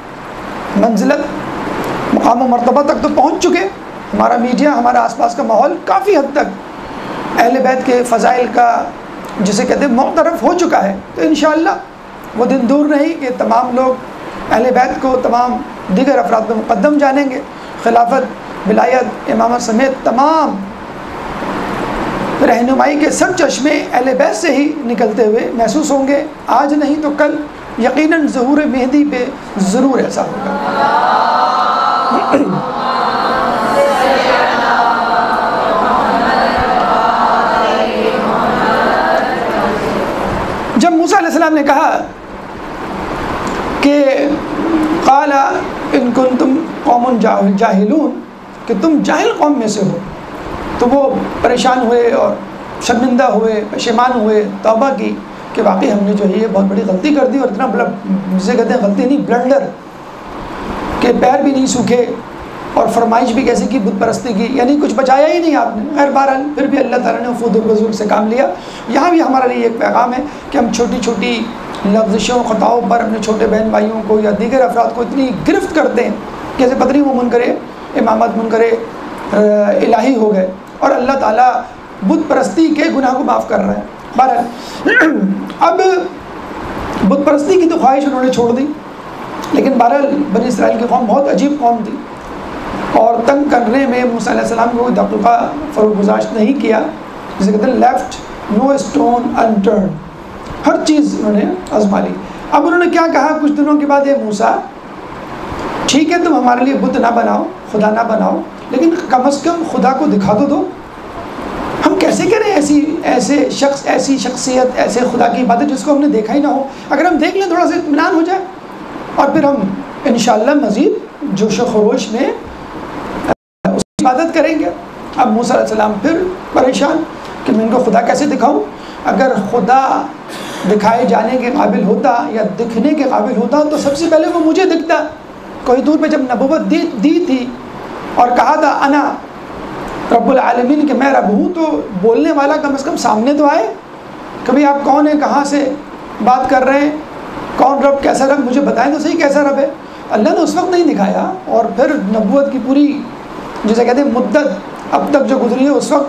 منزلت، مقام و مرتبہ تک تو پہنچ چکے، ہمارا میڈیا، ہمارا آس پاس کا ماحول کافی حد تک اہل بیت کے فضائل کا جسے کہتے ہیں معترف ہو چکا ہے، تو انشاءاللہ وہ دن دور نہیں کہ تمام لوگ اہل بیت کو تمام دیگر افراد میں مقدم جانیں گے، خلافت، ولایت، امامت سمیت تمام رہنمائی کے سب چشمے اہل بیت سے ہی نکلتے ہوئے محسوس ہوں گے۔ آج نہیں تو کل یقیناً ظہور مہدی پہ ضرور ایسا ہوگا۔ جب موسیٰ علیہ السلام نے کہا کہ قال ان کنتم قوم جاہلون، کہ تم جاہل قوم میں سے ہو، تو وہ پریشان ہوئے اور شرمندہ ہوئے، پشیمان ہوئے، توبہ کی کہ واقعی ہم نے جو ہے یہ بہت بڑی غلطی کر دی، اور اتنا بڑا جسے کہتے ہیں غلطی نہیں، بلنڈر، کہ پیر بھی نہیں سوکھے اور فرمائش بھی کیسے کی بت پرستی کی، یعنی کچھ بچایا ہی نہیں آپ نے۔ خیر بہرحال پھر بھی اللہ تعالیٰ نے فود البزور سے کام لیا۔ یہاں بھی ہمارے لیے ایک پیغام ہے کہ ہم چھوٹی چھوٹی لغزشوں، خطاؤں پر اپنے چھوٹے بہن بھائیوں کو یا دیگر افراد کو اتنی گرفت کرتے ہیں جیسے پتہ نہیں وہ منکر امامت، منکر الہی ہو گئے، اور اللہ تعالیٰ بت پرستی کے گناہ کو معاف کر رہا ہے۔ بہرحال اب بت پرستی کی تو خواہش انہوں نے چھوڑ دی، لیکن بہرحال بنی اسرائیل کی قوم بہت عجیب قوم تھی، اور تنگ کرنے میں موسیٰ علیہ السلام کو کوئی دقیقہ فروغ گزاشت نہیں کیا، جسے کہتے ہیں لیفٹ نو اسٹون انٹرن، ہر چیز انہوں نے آزما لی۔ اب انہوں نے کیا کہا کچھ دنوں کے بعد، اے موسیٰ ٹھیک ہے تم ہمارے لیے بت نہ بناؤ، خدا نہ بناؤ، لیکن کم از کم خدا کو دکھا تو دو۔ ہم کیسے کریں ایسی ایسے شخص، ایسی شخصیت، ایسے خدا کی عبادت جس کو ہم نے دیکھا ہی نہ ہو؟ اگر ہم دیکھ لیں تھوڑا سا اطمینان ہو جائے، اور پھر ہم انشاءاللہ مزید جوش و خروش میں اس کی عبادت کریں گے۔ اب موسیٰ علیہ السلام پھر پریشان کہ میں ان کو خدا کیسے دکھاؤں؟ اگر خدا دکھائے جانے کے قابل ہوتا یا دکھنے کے قابل ہوتا تو سب سے پہلے وہ مجھے دکھتا۔ کوئی دور پہ جب نبوت دی دی تھی اور کہا تھا انا رب العالمین کہ میں رب ہوں، تو بولنے والا کم از کم سامنے تو آئے، کبھی آپ کون ہیں، کہاں سے بات کر رہے ہیں، کون رب، کیسا رب، مجھے بتائیں تو صحیح کیسا رب ہے۔ اللہ نے اس وقت نہیں دکھایا، اور پھر نبوت کی پوری جسے کہتے ہیں مدت اب تک جو گزری ہے اس وقت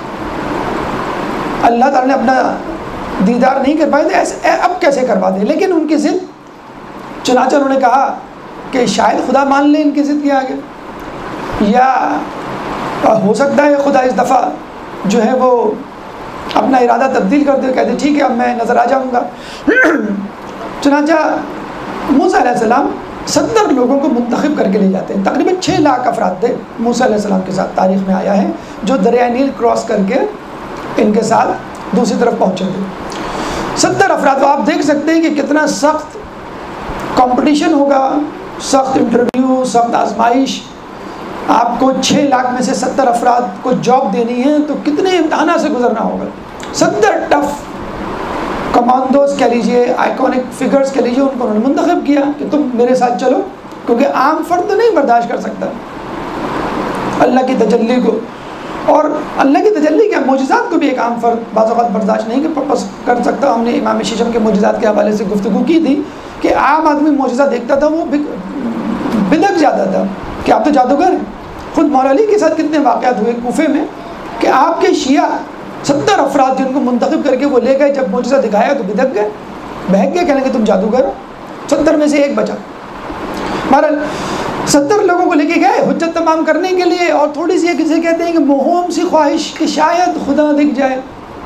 اللہ تعالیٰ نے اپنا دیدار نہیں کر پائے تھے، ایسے اب کیسے کروا دیں؟ لیکن ان کی ضد، چنانچہ انہوں نے کہا کہ شاید خدا مان لیں ان کی ضد کے آگے، یا ہو سکتا ہے خدا اس دفعہ جو ہے وہ اپنا ارادہ تبدیل کر دے، کہتے ٹھیک ہے اب میں نظر آ جاؤں گا۔ چنانچہ موسیٰ علیہ السلام ستر لوگوں کو منتخب کر کے لے جاتے ہیں، تقریباً چھ لاکھ افراد تھے موسیٰ علیہ السلام کے ساتھ، تاریخ میں آیا ہے، جو دریائے نیل کراس کر کے ان کے ساتھ دوسری طرف پہنچے تھے۔ ستر افراد، آپ دیکھ سکتے ہیں کہ کتنا سخت کمپٹیشن ہوگا، سخت انٹرویو، سخت آزمائش۔ آپ کو چھ لاکھ میں سے ستر افراد کو جاب دینی ہے تو کتنے امتحانات سے گزرنا ہوگا۔ ستر ٹف کمانڈوز کہہ لیجیے، آئیکونک فگرز کہہ لیجیے، ان کو انہوں نے منتخب کیا کہ تم میرے ساتھ چلو، کیونکہ عام فرد تو نہیں برداشت کر سکتا اللہ کی تجلی کو، اور اللہ کی تجلی کے معجزات کو بھی ایک عام فرد بعض اوقات برداشت نہیں کر سکتا۔ ہم نے امام ششم کے معجزات کے حوالے سے گفتگو کی تھی کہ عام آدمی معجزہ دیکھتا تھا وہ بدک جاتا تھا کہ آپ تو جادوگر ہیں۔ خود مولا علی کے ساتھ کتنے واقعات ہوئے کوفے میں کہ آپ کے شیعہ ستر افراد جن کو منتخب کر کے وہ لے گئے، جب معجزہ دکھایا تو بدک گئے، بہک گئے، کہنے کہ تم جادوگر ہو۔ ستر میں سے ایک بچا۔ بہرحال ستر لوگوں کو لے کے گئے حجت تمام کرنے کے لیے، اور تھوڑی سی کسی کہتے ہیں کہ مہوم سی خواہش کہ شاید خدا دکھ جائے،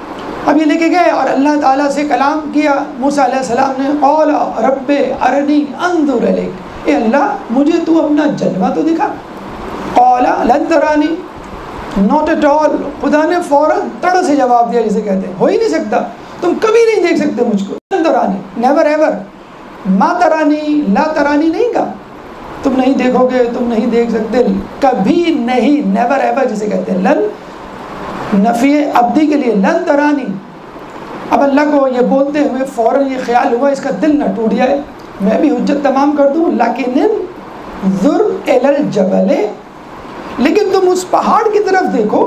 اب یہ لے کے گئے اور اللہ تعالیٰ سے کلام کیا. موسیٰ علیہ السلام نے قال رب ارنی انظر الیک، اے اللہ مجھے تو اپنا جلوہ تو دکھا. قال لن ترانی، ناٹ ایٹ آل. خدا نے فوراً تڑ سے جواب دیا جسے کہتے ہیں ہو ہی نہیں سکتا، تم کبھی نہیں دیکھ سکتے مجھ کو. لن ترانی، نیور ایور. ما ترانی، لا ترانی نہیں کہا، تم نہیں دیکھو گے، تم نہیں دیکھ سکتے، کبھی نہیں، نیور ایور جسے کہتے ہیں. لن نفی ابدی کے لیے، لن ترانی. اب اللہ کو یہ بولتے ہوئے فوراً یہ خیال ہوا اس کا دل نہ ٹوٹ جائے، میں بھی حجت تمام کر دوں. لیکن انظر الی الجبل، لیکن تم اس پہاڑ کی طرف دیکھو.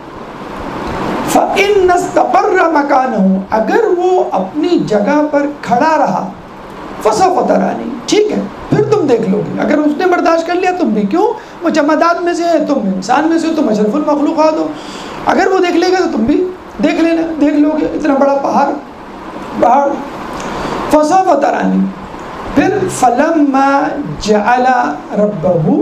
فإن استقر مکانہ، اگر وہ اپنی جگہ پر کھڑا رہا، فسوف ترانی، ٹھیک ہے پھر تم دیکھ لو گے. اگر اس نے برداشت کر لیا تم بھی، کیوں؟ وہ جمادات میں سے ہے، تم انسان میں سے ہو، تم اشرف المخلوقات ہو. اگر وہ دیکھ لے گا تو تم بھی دیکھ لینا، دیکھ لو گے اتنا بڑا پہاڑ پہاڑ فسوف ترانی. پھر فلما جعل ربہ،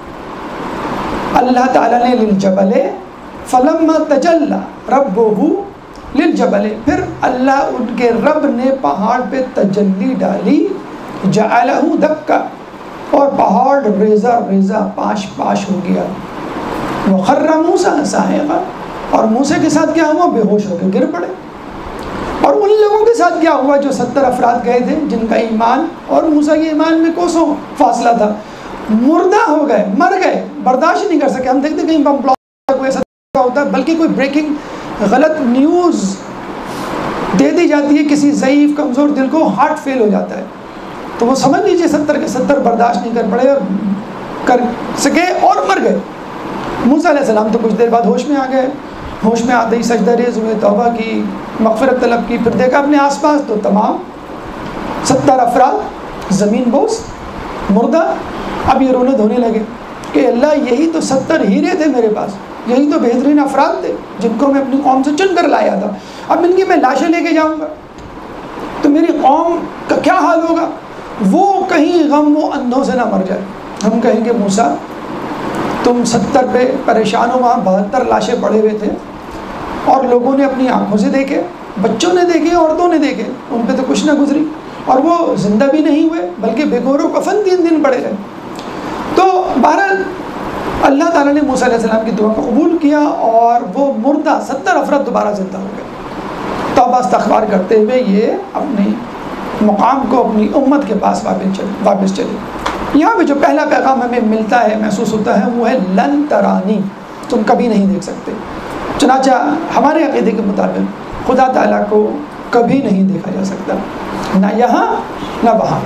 اللہ تعالیٰ نے للجبل، فلما تجلی ربہ للجبل، پھر اللہ ان کے رب نے پہاڑ پہ تجلی ڈالی. جعلہ دکا، اور پہاڑ ریزہ ریزہ پاش پاش ہو گیا. وخر موسیٰ صاعقا، اور موسیٰ کے ساتھ کیا ہوا؟ بے ہوش ہو کے گر پڑے. اور ان لوگوں کے ساتھ کیا ہوا جو ستر افراد گئے تھے جن کا ایمان اور موسیٰ کے ایمان میں کوسوں فاصلہ تھا؟ مردہ ہو گئے، مر گئے، برداشت نہیں کر سکے. ہم دیکھتے کہیں بم بلاک کوئی ایسا ہوتا ہے، بلکہ کوئی بریکنگ غلط نیوز دے دی جاتی ہے کسی ضعیف کمزور دل کو، ہارٹ فیل ہو جاتا ہے، تو وہ سمجھ لیجیے ستر کے ستر برداشت نہیں کر پڑے اور کر سکے اور مر گئے. موسیٰ علیہ السلام تو کچھ دیر بعد ہوش میں آ گئے. ہوش میں آتے ہی سجدہ ریز ہوئے، توبہ کی، مغفرت طلب کی. پھر دیکھا اپنے آس پاس تو تمام ستر افراد زمین بوس، مردہ. اب یہ رونے دھونے لگے کہ اللہ یہی تو ستر ہیرے تھے میرے پاس، یہی تو بہترین افراد تھے جن کو میں اپنی قوم سے چن کر لایا تھا. اب ان کی میں لاشیں لے کے جاؤں گا تو میری قوم کا کیا حال ہوگا؟ وہ کہیں غم و اندھوں سے نہ مر جائے. ہم کہیں گے موسیٰ تم ستر پہ پریشان ہو، وہاں بہتر لاشیں پڑے ہوئے تھے اور لوگوں نے اپنی آنکھوں سے دیکھے، بچوں نے دیکھے، عورتوں نے دیکھے، ان پہ تو کچھ نہ گزری، اور وہ زندہ بھی نہیں ہوئے بلکہ بے گور و کفن تین دن پڑے رہے. تو بہرحال اللہ تعالیٰ نے موسیٰ علیہ السلام کی دعا کو قبول کیا اور وہ مردہ ستر افراد دوبارہ زندہ ہو گئے. توبہ استغفار کرتے ہوئے یہ اپنی مقام کو اپنی امت کے پاس واپس چلے واپس چلے. یہاں پہ جو پہلا پیغام ہمیں ملتا ہے، محسوس ہوتا ہے، وہ ہے لن ترانی، تم کبھی نہیں دیکھ سکتے. چنانچہ ہمارے عقیدے کے مطابق خدا تعالیٰ کو کبھی نہیں دیکھا جا سکتا، نہ یہاں نہ وہاں.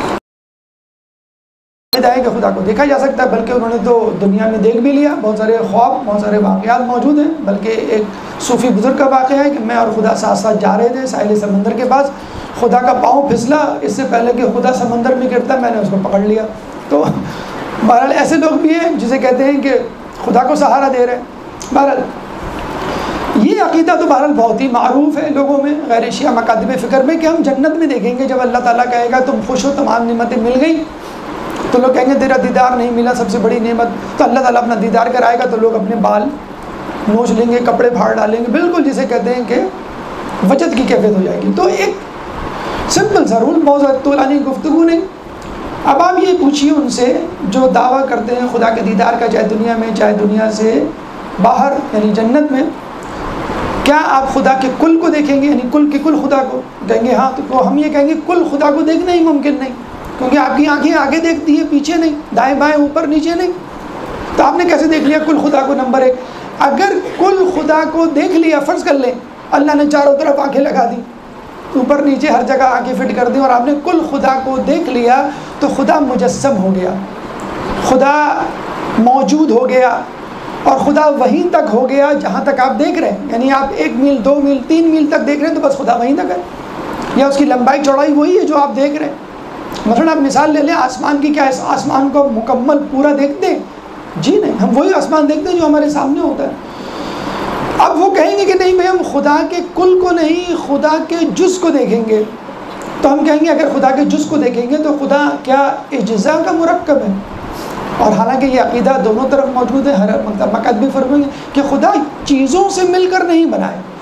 ہے کہ خدا کو دیکھا جا سکتا ہے، بلکہ انہوں نے تو دنیا میں دیکھ بھی لیا. بہت سارے خواب، بہت سارے واقعات موجود ہیں. بلکہ ایک صوفی بزرگ کا واقعہ ہے کہ میں اور خدا ساتھ ساتھ جا رہے تھے ساحل سمندر کے پاس، خدا کا پاؤں پھسلا، اس سے پہلے کہ خدا سمندر میں گرتا میں نے اس کو پکڑ لیا. تو بہرحال ایسے لوگ بھی ہیں جسے کہتے ہیں کہ خدا کو سہارا دے رہے ہیں. بہرحال یہ عقیدہ تو بہرحال بہت ہی معروف ہے لوگوں میں، غیر شیعہ مکاتب فکر میں، کہ ہم جنت میں دیکھیں گے جب اللہ تعالیٰ کہے گا تم خوش ہو، تمام نعمتیں مل گئیں، تو لوگ کہیں گے تیرا دیدار نہیں ملا، سب سے بڑی نعمت. تو اللہ تعالیٰ اپنا دیدار کرائے گا تو لوگ اپنے بال نوچ لیں گے، کپڑے پھاڑ ڈالیں گے، بالکل جسے کہتے ہیں کہ وجد کی کیفیت ہو جائے گی. تو ایک سمپل سا رول، بہت زیادہ طولانی گفتگو نہیں. اب آپ یہ پوچھیے ان سے جو دعویٰ کرتے ہیں خدا کے دیدار کا، چاہے دنیا میں چاہے دنیا سے باہر یعنی جنت میں، کیا آپ خدا کے کل کو دیکھیں گے؟ یعنی کل کے کل خدا کو کہیں گے ہاں. تو ہم یہ کہیں گے کل خدا کو دیکھنا ہی ممکن نہیں، کیونکہ آپ کی آنکھیں آگے دیکھتی ہیں، پیچھے نہیں، دائیں بائیں اوپر نیچے نہیں. تو آپ نے کیسے دیکھ لیا کل خدا کو؟ نمبر ایک، اگر کل خدا کو دیکھ لیا، فرض کر لیں اللہ نے چاروں طرف آنکھیں لگا دی، اوپر نیچے ہر جگہ آنکھیں فٹ کر دی، اور آپ نے کل خدا کو دیکھ لیا، تو خدا مجسم ہو گیا، خدا موجود ہو گیا، اور خدا وہیں تک ہو گیا جہاں تک آپ دیکھ رہے ہیں. یعنی آپ ایک میل، دو میل، تین میل تک دیکھ رہے ہیں تو بس خدا وہیں تک ہے، یا اس کی لمبائی چوڑائی وہی ہے جو آپ دیکھ رہے ہیں. مثلا آپ مثال لے لیں آسمان کی، کیا اس آسمان کو مکمل پورا دیکھتے ہیں؟ جی نہیں، ہم وہی آسمان دیکھتے ہیں جو ہمارے سامنے ہوتا ہے. اب وہ کہیں گے کہ نہیں بھائی ہم خدا کے کل کو نہیں، خدا کے جز کو دیکھیں گے. تو ہم کہیں گے اگر خدا کے جز کو دیکھیں گے تو خدا کیا اجزاء کا مرکب ہے؟ اور حالانکہ یہ عقیدہ دونوں طرف موجود ہے، ہر مکتب بھی فرمائیں گے کہ خدا چیزوں سے مل کر نہیں بنائے،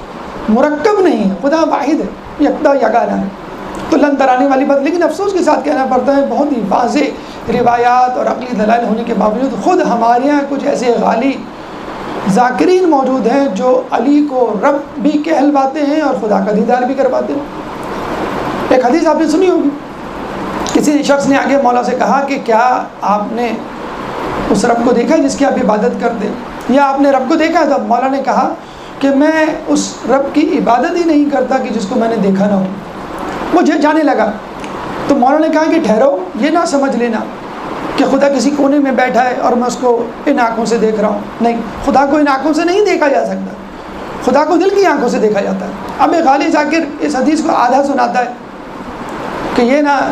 مرکب نہیں ہے، خدا واحد ہے، یکتا یگانہ ہے. تو لن ترانی والی بات، لیکن افسوس کے ساتھ کہنا پڑتا ہے بہت ہی واضح روایات اور عقلی دلائل ہونے کے باوجود خود ہمارے یہاں کچھ ایسے غالی ذاکرین موجود ہیں جو علی کو رب بھی کہلواتے ہیں اور خدا کا دیدار بھی کرواتے ہیں. ایک حدیث آپ نے سنی ہوگی، کسی شخص نے آگے مولا سے کہا کہ کیا آپ نے اس رب کو دیکھا جس کی آپ عبادت کرتے ہیں، یا آپ نے رب کو دیکھا ہے؟ تو مولا نے کہا کہ میں اس رب کی عبادت ہی نہیں کرتا کہ جس کو میں نے دیکھا نہ ہو. مجھے جانے لگا تو مولا نے کہا کہ ٹھہرو، یہ نہ سمجھ لینا کہ خدا کسی کونے میں بیٹھا ہے اور میں اس کو ان آنکھوں سے دیکھ رہا ہوں. نہیں، خدا کو ان آنکھوں سے نہیں دیکھا جا سکتا، خدا کو دل کی آنکھوں سے دیکھا جاتا ہے. اب ایک غالی ذاکر اس حدیث کو آدھا سناتا ہے کہ یہ نہ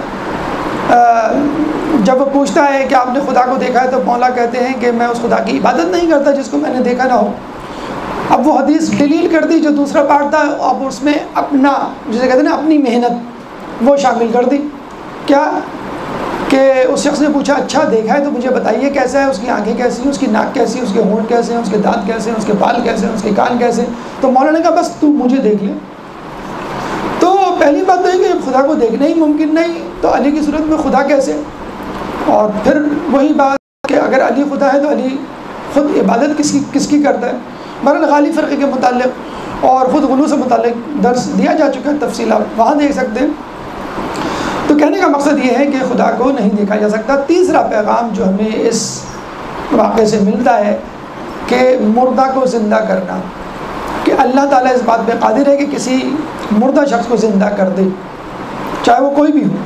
جب وہ پوچھتا ہے کہ آپ نے خدا کو دیکھا ہے تو مولا کہتے ہیں کہ میں اس خدا کی عبادت نہیں کرتا جس کو میں نے دیکھا نہ ہو. اب وہ حدیث ڈیلیٹ کر دی جو دوسرا پارٹ تھا، اب اس میں اپنا جسے کہتے ہیں نا اپنی محنت وہ شامل کر دی. کیا کہ اس شخص نے پوچھا اچھا دیکھا ہے تو مجھے بتائیے کیسا ہے، اس کی آنکھیں کیسی ہیں، اس کی ناک کیسی ہے، اس کے ہونٹ کیسے ہیں، اس کے دانت کیسے ہیں، اس کے بال کیسے ہیں، اس کے کان کیسے ہیں. تو مولانا نے کہا بس تو مجھے دیکھ لے. تو پہلی بات تو ہے کہ خدا کو دیکھنا ہی ممکن نہیں، تو علی کی صورت میں خدا کیسے؟ اور پھر وہی بات کہ اگر علی خدا ہے تو علی خود عبادت کس کی کس کی کرتا ہے. بہرحال غالی فرقے کے متعلق اور خود غلو سے متعلق درس دیا جا چکا ہے، تفصیلات وہاں دیکھ سکتے ہیں. تو کہنے کا مقصد یہ ہے کہ خدا کو نہیں دیکھا جا سکتا. تیسرا پیغام جو ہمیں اس واقعے سے ملتا ہے کہ مردہ کو زندہ کرنا، کہ اللہ تعالیٰ اس بات پہ قادر ہے کہ کسی مردہ شخص کو زندہ کر دے، چاہے وہ کوئی بھی ہو.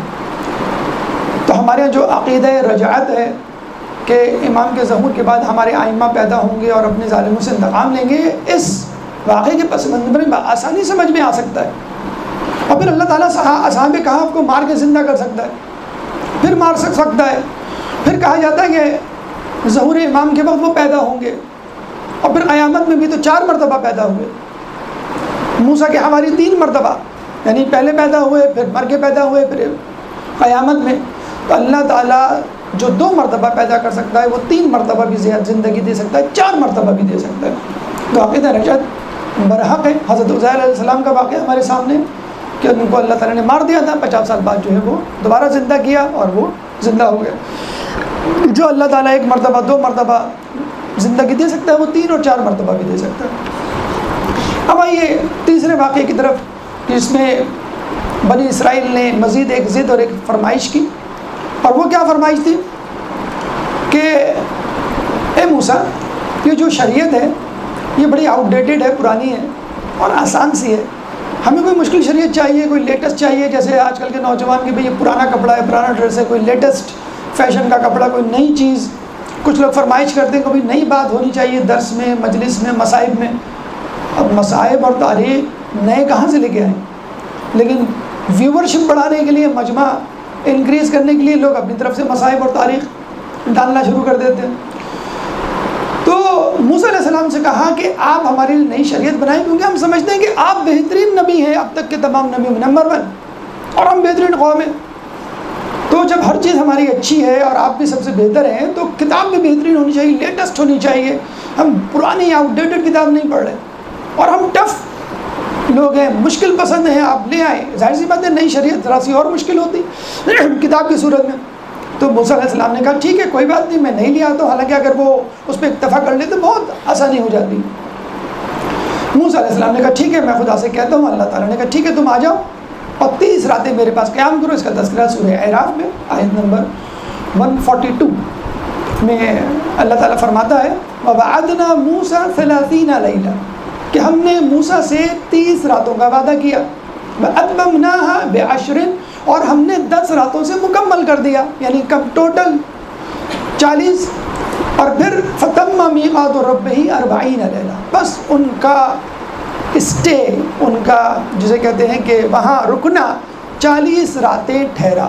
تو ہمارے یہاں جو عقیدہ رجعت ہے کہ امام کے ظہور کے بعد ہمارے آئمہ پیدا ہوں گے اور اپنے ظالموں سے انتقام لیں گے، اس واقعے کے پس منظر میں آسانی سمجھ میں آ سکتا ہے. اور پھر اللہ تعالیٰ اصحاب کہف کو مار کے زندہ کر سکتا ہے، پھر مار سکتا ہے. پھر کہا جاتا ہے کہ ظہور امام کے وقت وہ پیدا ہوں گے، اور پھر قیامت میں بھی تو چار مرتبہ پیدا ہوئے. موسیٰ کے ہماری تین مرتبہ، یعنی پہلے پیدا ہوئے، پھر مر کے پیدا ہوئے، پھر قیامت میں. تو اللہ تعالیٰ جو دو مرتبہ پیدا کر سکتا ہے وہ تین مرتبہ بھی زندگی دے سکتا ہے، چار مرتبہ بھی دے سکتا ہے. تو عقیدہ رجعت برحق ہے. حضرت عزیر علیہ السلام کا واقعہ ہمارے سامنے کہ ان کو اللہ تعالیٰ نے مار دیا تھا، پچاس سال بعد جو ہے وہ دوبارہ زندہ کیا اور وہ زندہ ہو گیا. جو اللہ تعالیٰ ایک مرتبہ دو مرتبہ زندگی دے سکتا ہے وہ تین اور چار مرتبہ بھی دے سکتا ہے. اب آئیے تیسرے واقعے کی طرف، جس میں بنی اسرائیل نے مزید ایک ضد اور ایک فرمائش کی. اور وہ کیا فرمائش تھی کہ اے موسیٰ، یہ جو شریعت ہے یہ بڑی آؤٹ ڈیٹڈ ہے، پرانی ہے اور آسان سی ہے. ہمیں کوئی مشکل شریعت چاہیے، کوئی لیٹسٹ چاہیے. جیسے آج کل کے نوجوان کے بھئی یہ پرانا کپڑا ہے، پرانا ڈریس ہے، کوئی لیٹسٹ فیشن کا کپڑا، کوئی نئی چیز. کچھ لوگ فرمائش کرتے ہیں کہ کوئی نئی بات ہونی چاہیے درس میں، مجلس میں، مصائب میں. اب مصائب اور تاریخ نئے کہاں سے لے کے آئیں؟ لیکن ویورشپ بڑھانے کے لیے، مجمع انکریز کرنے کے لیے لوگ اپنی طرف سے مصائب اور تاریخ ڈالنا شروع کر دیتے ہیں. تو موسیٰ علیہ السلام سے کہا کہ آپ ہماری نئی شریعت بنائیں، کیونکہ ہم سمجھتے ہیں کہ آپ بہترین نبی ہیں اب تک کے تمام نبیوں میں، نمبر ون، اور ہم بہترین قوم ہیں. تو جب ہر چیز ہماری اچھی ہے اور آپ بھی سب سے بہتر ہیں تو کتاب بھی بہترین ہونی چاہیے، لیٹسٹ ہونی چاہیے. ہم پرانی آؤٹ ڈیٹڈ کتاب نہیں پڑھ رہے، اور ہم ٹف لوگ ہیں، مشکل پسند ہیں. آپ لے آئیں، ظاہر سی بات ہے نئی شریعت ذرا سی اور مشکل ہوتی کتاب کی صورت میں. تو موسیٰ علیہ السلام نے کہا ٹھیک ہے کوئی بات نہیں، میں نہیں لیا تو. حالانکہ اگر وہ اس پہ اکتفا کر لیتے بہت آسانی ہو جاتی. موسیٰ علیہ السلام نے کہا ٹھیک ہے میں خدا سے کہتا ہوں. اللہ تعالیٰ نے کہا ٹھیک ہے تم آ جاؤ اور تیس راتیں میرے پاس قیام کرو. اس کا تذکرہ سورہ اعراف میں آیت نمبر ایک سو بالیس میں اللہ تعالیٰ فرماتا ہے وَوَعَدْنَا مُوسَىٰ ثَلَاثِينَ لَيْلًا، کہ ہم نے موسیٰ سے تیس راتوں کا وعدہ کیا. وَأَتْمَمْنَاهَا بِعَشْرٍ، اور ہم نے دس راتوں سے مکمل کر دیا، یعنی کم ٹوٹل چالیس. اور پھر فَتَمَّ مِيقَاتُ رَبِّهِ أَرْبَعِينَ لَيْلًا، بس ان کا اسٹے، ان کا جسے کہتے ہیں کہ وہاں رکنا چالیس راتیں ٹھہرا.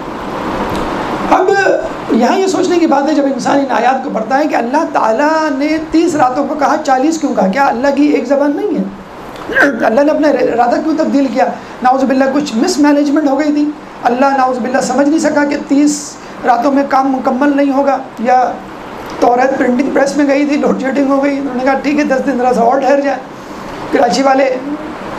اب یہاں یہ سوچنے کی بات ہے جب انسان ان آیات کو پڑھتا ہے کہ اللہ تعالیٰ نے تیس راتوں کو کہا، چالیس کیوں کہا؟ کیا اللہ کی ایک زبان نہیں ہے؟ اللہ نے اپنا ارادہ کیوں تبدیل کیا؟ نعوذ باللہ کچھ مس مینجمنٹ ہو گئی تھی، اللہ نعوذ باللہ سمجھ نہیں سکا کہ تیس راتوں میں کام مکمل نہیں ہوگا، یا توریت پرنٹنگ پریس میں گئی تھی، لوڈ شیڈنگ ہو گئی، انہوں نے کہا ٹھیک ہے دس دن ذرا سا اور ٹھہر جائے. کراچی والے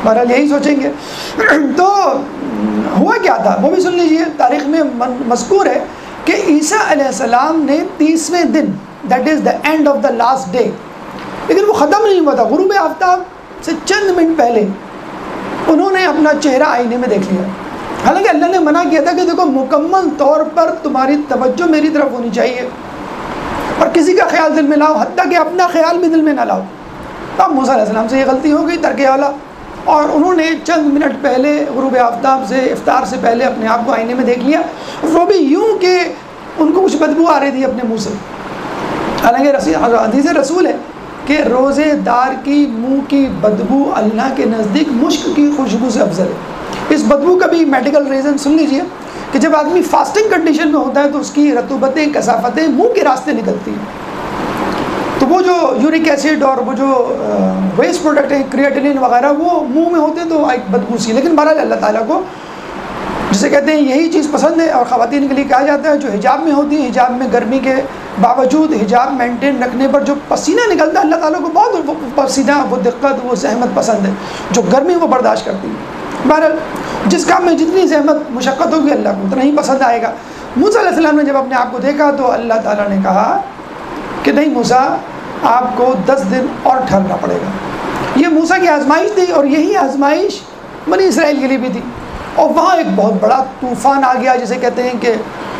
بہرحال یہی سوچیں گے. تو ہوا کیا تھا وہ بھی سن لیجئے. تاریخ میں مذکور ہے کہ عیسیٰ علیہ السلام نے تیسویں دن, that is the end of the last day, لیکن وہ ختم نہیں ہوا تھا. غروب آفتاب سے چند منٹ پہلے انہوں نے اپنا چہرہ آئینے میں دیکھ لیا. حالانکہ اللہ نے منع کیا تھا کہ دیکھو مکمل طور پر تمہاری توجہ میری طرف ہونی چاہیے اور کسی کا خیال دل میں لاؤ, حتیٰ کہ اپنا خیال بھی دل میں نہ لاؤ. اب موسیٰ علیہ السلام سے یہ غلطی ہو گئی, ترک اولا, اور انہوں نے چند منٹ پہلے غروب آفتاب سے افطار سے پہلے اپنے آپ کو آئینے میں دیکھ لیا, وہ بھی یوں کہ ان کو کچھ بدبو آ رہی تھی اپنے منہ سے. حالانکہ حدیث رسول ہے کہ روزے دار کی منہ کی بدبو اللہ کے نزدیک مشک کی خوشبو سے افضل ہے. اس بدبو کا بھی میڈیکل ریزن سن لیجئے کہ جب آدمی فاسٹنگ کنڈیشن میں ہوتا ہے تو اس کی رطوبتیں, کثافتیں منہ کے راستے نکلتی ہیں, تو وہ جو یورک ایسڈ اور وہ جو ویسٹ پروڈکٹ ہیں کریٹلین وغیرہ وہ منہ میں ہوتے ہیں تو ایک بدبو سی. لیکن بہرحال اللہ تعالیٰ کو جسے کہتے ہیں یہی چیز پسند ہے, اور خواتین کے لیے کہا جاتا ہے جو حجاب میں ہوتی ہیں, حجاب میں گرمی کے باوجود حجاب مینٹین رکھنے پر جو پسینہ نکلتا ہے اللہ تعالیٰ کو بہت پسینہ, وہ دقت, وہ زحمت پسند ہے, جو گرمی وہ برداشت کرتی ہے. بہرحال جس کام میں جتنی زحمت مشقت ہوگی اللہ کو اتنا ہی پسند آئے گا. موسیٰ علیہ السلام نے جب اپنے آپ کو دیکھا تو اللہ تعالیٰ نے کہا کہ نہیں موسیٰ, آپ کو دس دن اور ٹھہرنا پڑے گا. یہ موسیٰ کی آزمائش تھی, اور یہی آزمائش بنی اسرائیل کے لیے بھی تھی. اور وہاں ایک بہت بڑا طوفان آ گیا, جسے کہتے ہیں کہ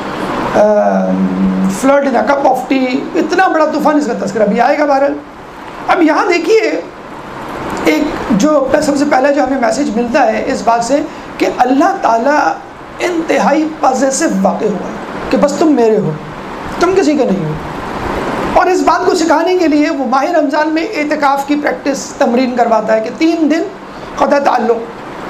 flood in a cup of tea, اتنا بڑا طوفان, اس کا تذکرہ بھی آئے گا. بہرحال اب یہاں دیکھیے ایک جو سب سے پہلے جو ہمیں میسیج ملتا ہے اس بات سے کہ اللہ تعالیٰ انتہائی پازیسو واقع ہوا ہے کہ بس تم میرے ہو, تم کسی کے نہیں ہو. اور اس بات کو سکھانے کے لیے وہ ماہ رمضان میں اعتکاف کی پریکٹس تمرین کرواتا ہے کہ تین دن قطع تعلق,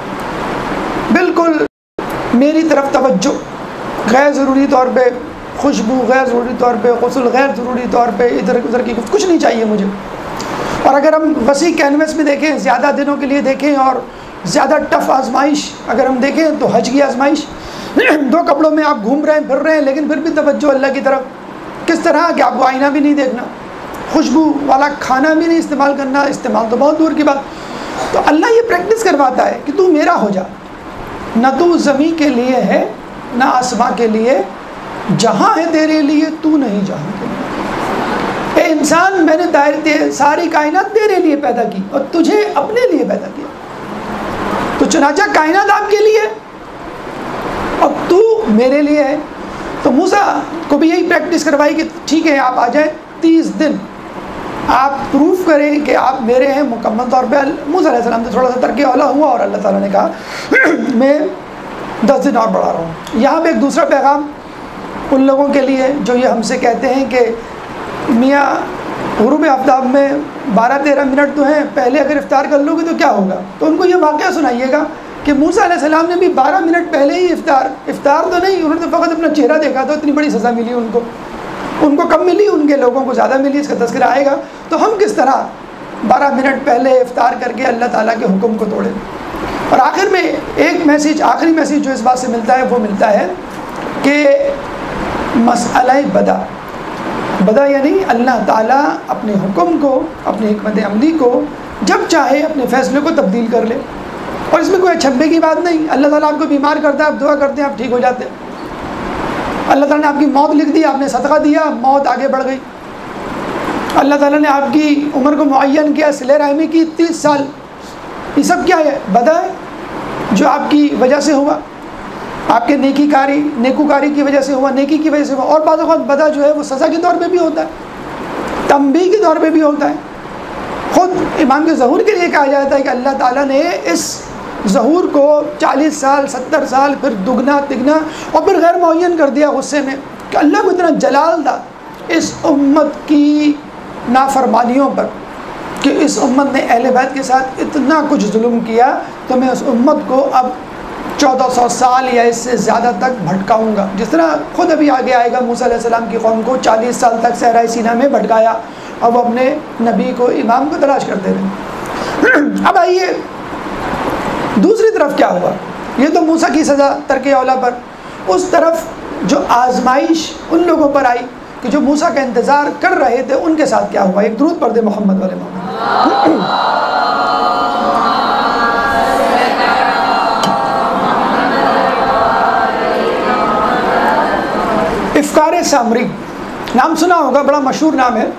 بالکل میری طرف توجہ, غیر ضروری طور پہ خوشبو, غیر ضروری طور پہ غسل, غیر ضروری طور پہ ادھر ادھر کی کچھ نہیں چاہیے مجھے. اور اگر ہم وسیع کینوس میں دیکھیں, زیادہ دنوں کے لیے دیکھیں اور زیادہ ٹف آزمائش اگر ہم دیکھیں تو حج کی آزمائش, دو کپڑوں میں آپ گھوم رہے ہیں پھر رہے ہیں لیکن پھر بھی توجہ اللہ کی طرف. کس طرح کہ آپ کو آئینہ بھی نہیں دیکھنا, خوشبو والا کھانا بھی نہیں استعمال کرنا, استعمال تو بہت دور کی بات. تو اللہ یہ پریکٹس کرواتا ہے کہ تو میرا ہو جا, نہ تو زمین کے لیے ہے نہ آسماں کے لیے, جہاں ہے تیرے لیے تو نہیں جہاں کے لیے. اے انسان, میں نے دائر ساری کائنات تیرے لیے پیدا کی اور تجھے اپنے لیے پیدا کیا, تو چنانچہ کائنات آپ کے لیے اور تو میرے لیے ہے. تو موسیٰ کو بھی یہی پریکٹس کروائی کہ ٹھیک ہے آپ آ جائیں, تیس دن آپ پروف کریں کہ آپ میرے ہیں مکمل طور پہ. موسیٰ علیہ السلام سے تھوڑا سا ترک اولا ہوا اور اللہ تعالیٰ نے کہا میں دس دن اور بڑھا رہا ہوں. یہاں پہ ایک دوسرا پیغام ان لوگوں کے لیے جو یہ ہم سے کہتے ہیں کہ میاں غروب آفتاب میں بارہ تیرہ منٹ تو ہیں, پہلے اگر افطار کر لو گے تو کیا ہوگا. تو ان کو یہ واقعہ سنائیے گا کہ موسیٰ علیہ السلام نے بھی بارہ منٹ پہلے ہی افطار افطار تو نہیں, انہوں نے فقط اپنا چہرہ دیکھا تو اتنی بڑی سزا ملی ان کو. ان کو کم ملی, ان کے لوگوں کو زیادہ ملی, اس کا تذکرہ آئے گا. تو ہم کس طرح بارہ منٹ پہلے افطار کر کے اللہ تعالیٰ کے حکم کو توڑیں. اور آخر میں ایک میسیج, آخری میسیج جو اس بات سے ملتا ہے وہ ملتا ہے کہ مسئلہ بدا, بدا یعنی اللہ تعالیٰ اپنے حکم کو, اپنی حکمت عملی کو جب چاہے اپنے فیصلے کو تبدیل کر لے. اور اس میں کوئی چھبے کی بات نہیں. اللہ تعالیٰ آپ کو بیمار کرتا ہے, آپ دعا کرتے ہیں, آپ ٹھیک ہو جاتے ہیں. اللہ تعالیٰ نے آپ کی موت لکھ دی, آپ نے صدقہ دیا, موت آگے بڑھ گئی. اللہ تعالیٰ نے آپ کی عمر کو معین کیا, صلہ رحمی کی تیس سال, یہ سب کیا ہے؟ بدا ہے جو آپ کی وجہ سے ہوا, آپ کے نیکی کاری نیکوکاری کی وجہ سے ہوا, نیکی کی وجہ سے ہوا. اور بعض اوقات بدا جو ہے وہ سزا کے طور پہ بھی ہوتا ہے, تنبیہ کے طور پہ بھی ہوتا ہے. خود امام کے ظہور کے لیے کہا جاتا ہے کہ اللہ تعالیٰ نے اس ظہور کو چالیس سال ستر سال پھر دگنا تگنا اور پھر غیر معین کر دیا غصے میں, کہ اللہ کو اتنا جلال تھا اس امت کی نافرمانیوں پر کہ اس امت نے اہل بیت کے ساتھ اتنا کچھ ظلم کیا تو میں اس امت کو اب چودہ سو سال یا اس سے زیادہ تک بھٹکاؤں گا. جس طرح خود ابھی آگے آئے گا موسیٰ علیہ السلام کی قوم کو چالیس سال تک صحرائے سینا میں بھٹکایا, اب وہ اپنے نبی کو امام کو تلاش کرتے رہے. اب آئیے دوسری طرف کیا ہوا. یہ تو موسیٰ کی سزا ترک اولا پر. اس طرف جو آزمائش ان لوگوں پر آئی کہ جو موسیٰ کا انتظار کر رہے تھے, ان کے ساتھ کیا ہوا. ایک درود پڑھ دے محمد والے محمد. سامری نام سنا ہوگا، بڑا مشہور نام ہے.